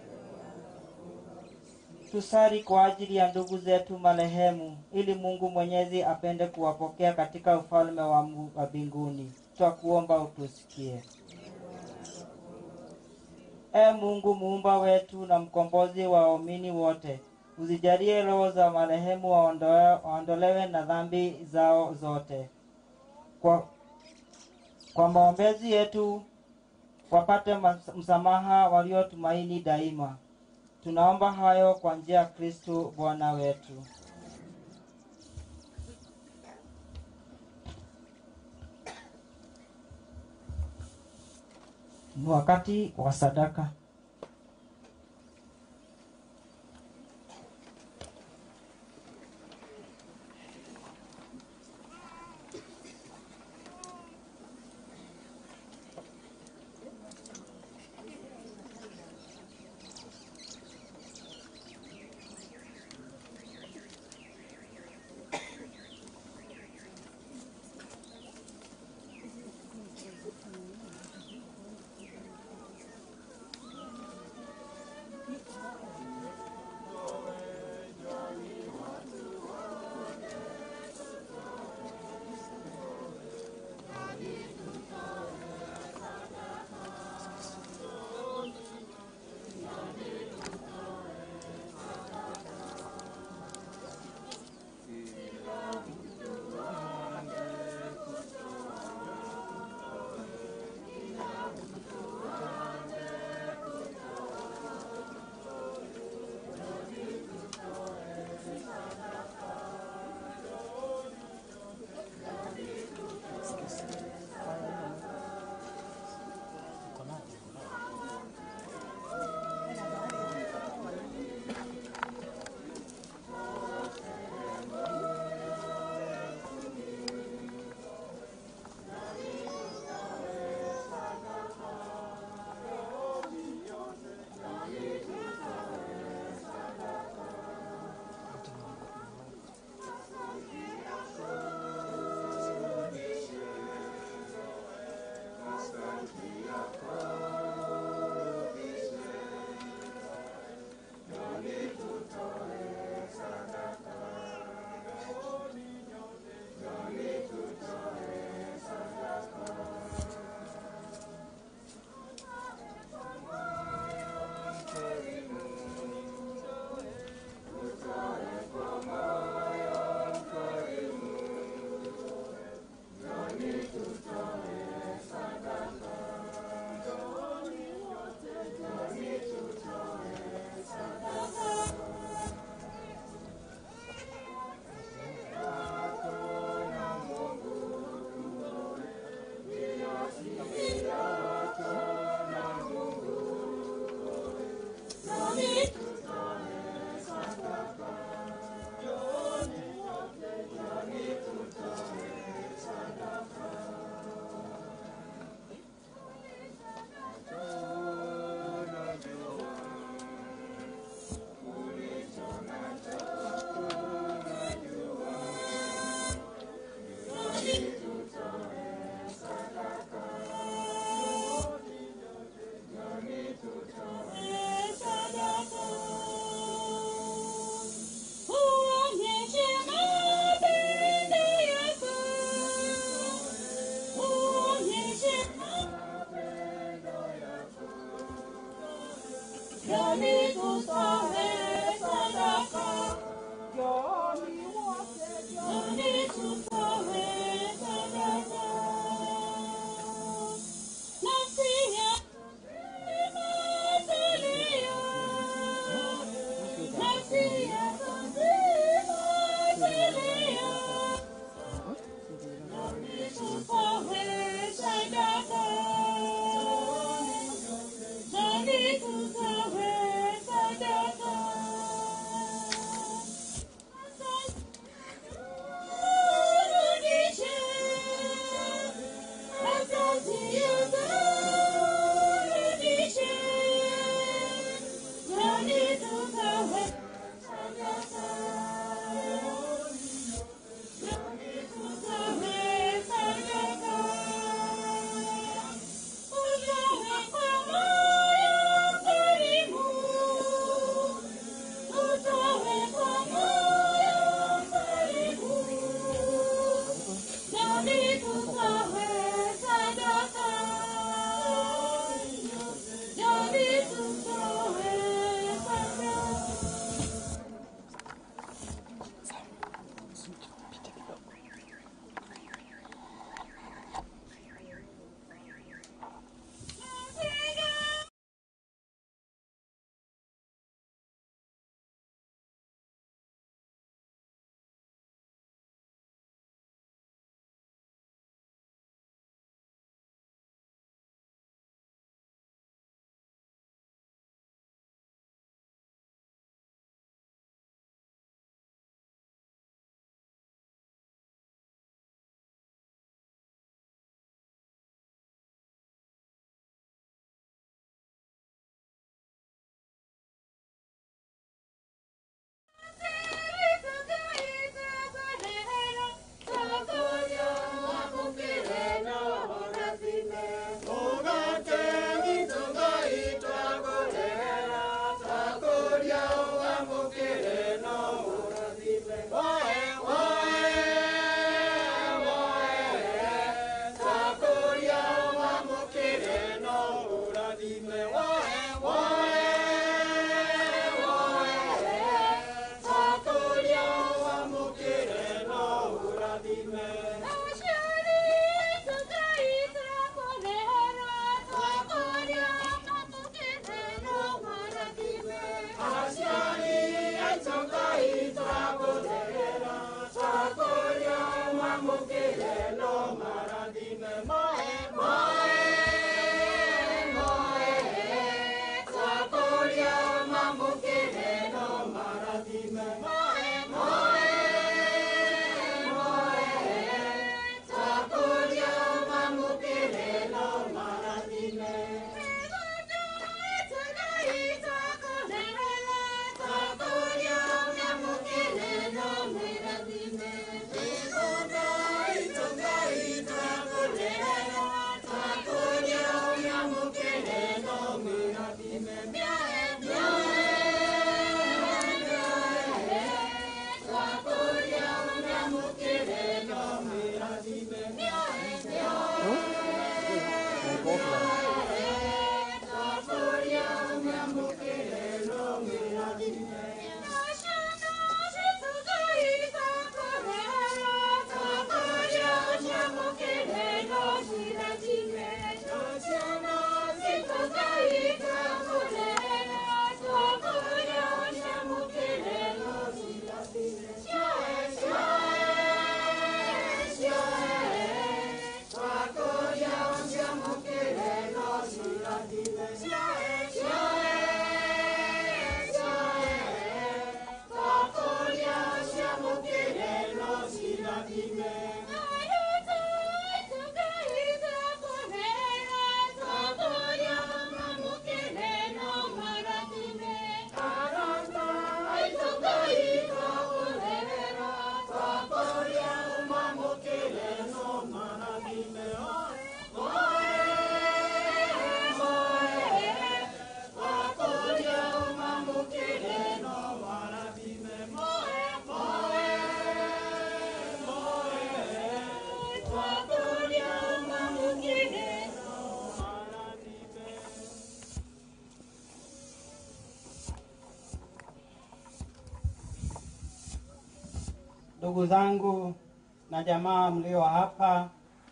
Tusali kwa ajili ya ndugu zetu marehemu ili Mungu Mwenyezi apende kuwapokea katika ufalme wa mbinguni. Twakuomba utusikie. E Mungu muumba wetu na mkombozi wa waumini wote, uzijalie roho za marehemu waondolewe na dhambi zao zote. Kwa, kwa maombezi yetu wapate msamaha waliotumaini daima. Tunaomba hayo kwa njia ya Kristo Bwana wetu. Ni wakati wa sadaka. Ndugu zangu na jamaa mlio hapa,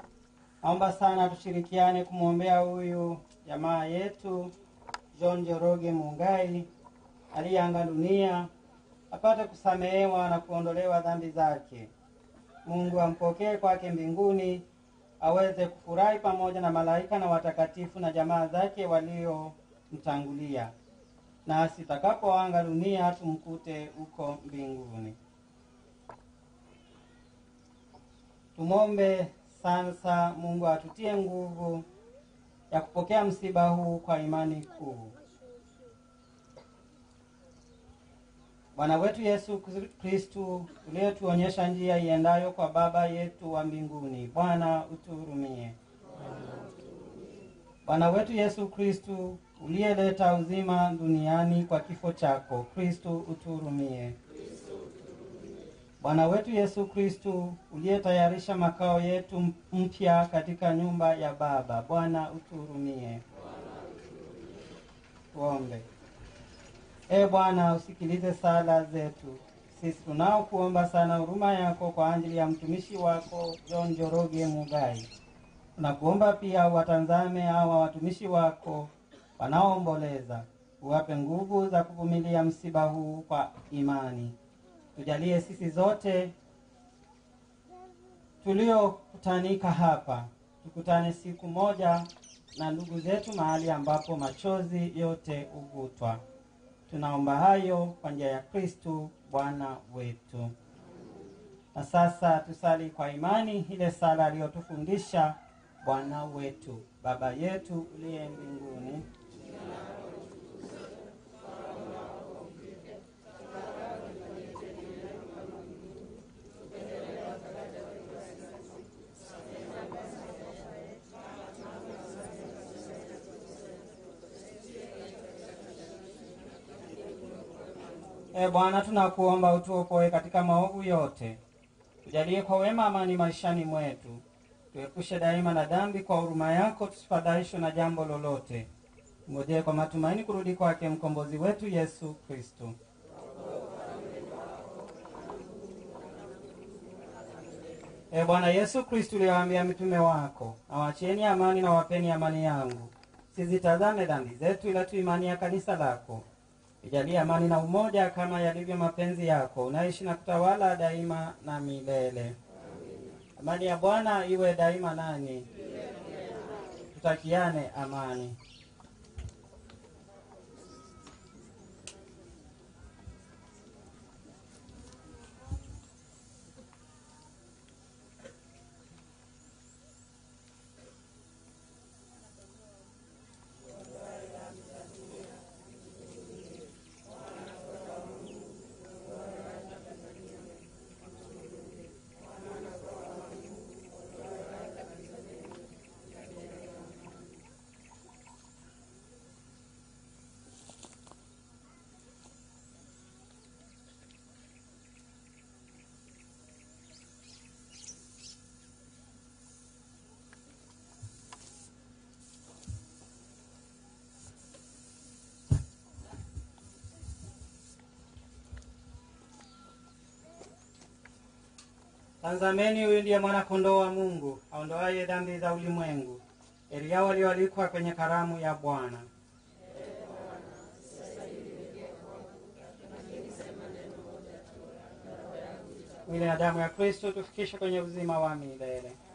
naomba sana tushirikiane kumwombea huyu jamaa yetu John Njoroge Mungai aliyeaga dunia, apate kusamehewa na kuondolewa dhambi zake. Mungu ampokee kwake mbinguni, aweze kufurahi pamoja na malaika na watakatifu na jamaa zake waliomtangulia, na sitakapoaga dunia tumkute huko mbinguni. Tumombe sasa Mungu atutie nguvu ya kupokea msiba huu kwa imani kuu. Bwana wetu Yesu Kristu, uliyetuonyesha njia iendayo kwa Baba yetu wa mbinguni, Bwana utuhurumie. Bwana wetu Yesu Kristu, uliyeleta uzima duniani kwa kifo chako, Kristu utuhurumie. Bwana wetu Yesu Kristu, uliyetayarisha makao yetu mpya katika nyumba ya Baba, Bwana utuhurumie. Tuombe. E Bwana, usikilize sala zetu. Sisi tunao kuomba sana huruma yako kwa ajili ya mtumishi wako John Njoroge Mungai. Tunakuomba pia watazame hawa watumishi wako wanaoomboleza, uwape nguvu za kuvumilia msiba huu kwa imani. Tujalie sisi zote tuliokutanika hapa, tukutane siku moja na ndugu zetu mahali ambapo machozi yote huvutwa. Tunaomba hayo kwa njia ya Kristu Bwana wetu. Na sasa tusali kwa imani ile sala aliyotufundisha Bwana wetu. Baba yetu uliye mbinguni, E Bwana, tunakuomba utuokoe katika maovu yote. Tujalie kwa wema amani maishani mwetu. Tuepushe daima na dhambi kwa huruma yako, tusifadhaishwe na jambo lolote. Ngojee kwa matumaini kurudi kwake mkombozi wetu Yesu Kristo. E Bwana Yesu Kristo, uliwaambia mitume wako, awachieni amani na wapeni amani yangu. Sizitazame dhambi zetu, ila tu imani ya kanisa lako. Ijalie amani na umoja kama yalivyo mapenzi yako, unaishi na kutawala daima na milele. Amani ya Bwana iwe daima nani. Tutakiane amani. Tazameni, huyu ndiye mwana kondoo wa Mungu, aondoaye dhambi za ulimwengu. Heri yao walioalikwa kwenye karamu ya Bwana. Mwili na damu ya Kristo tufikishe kwenye uzima wa milele.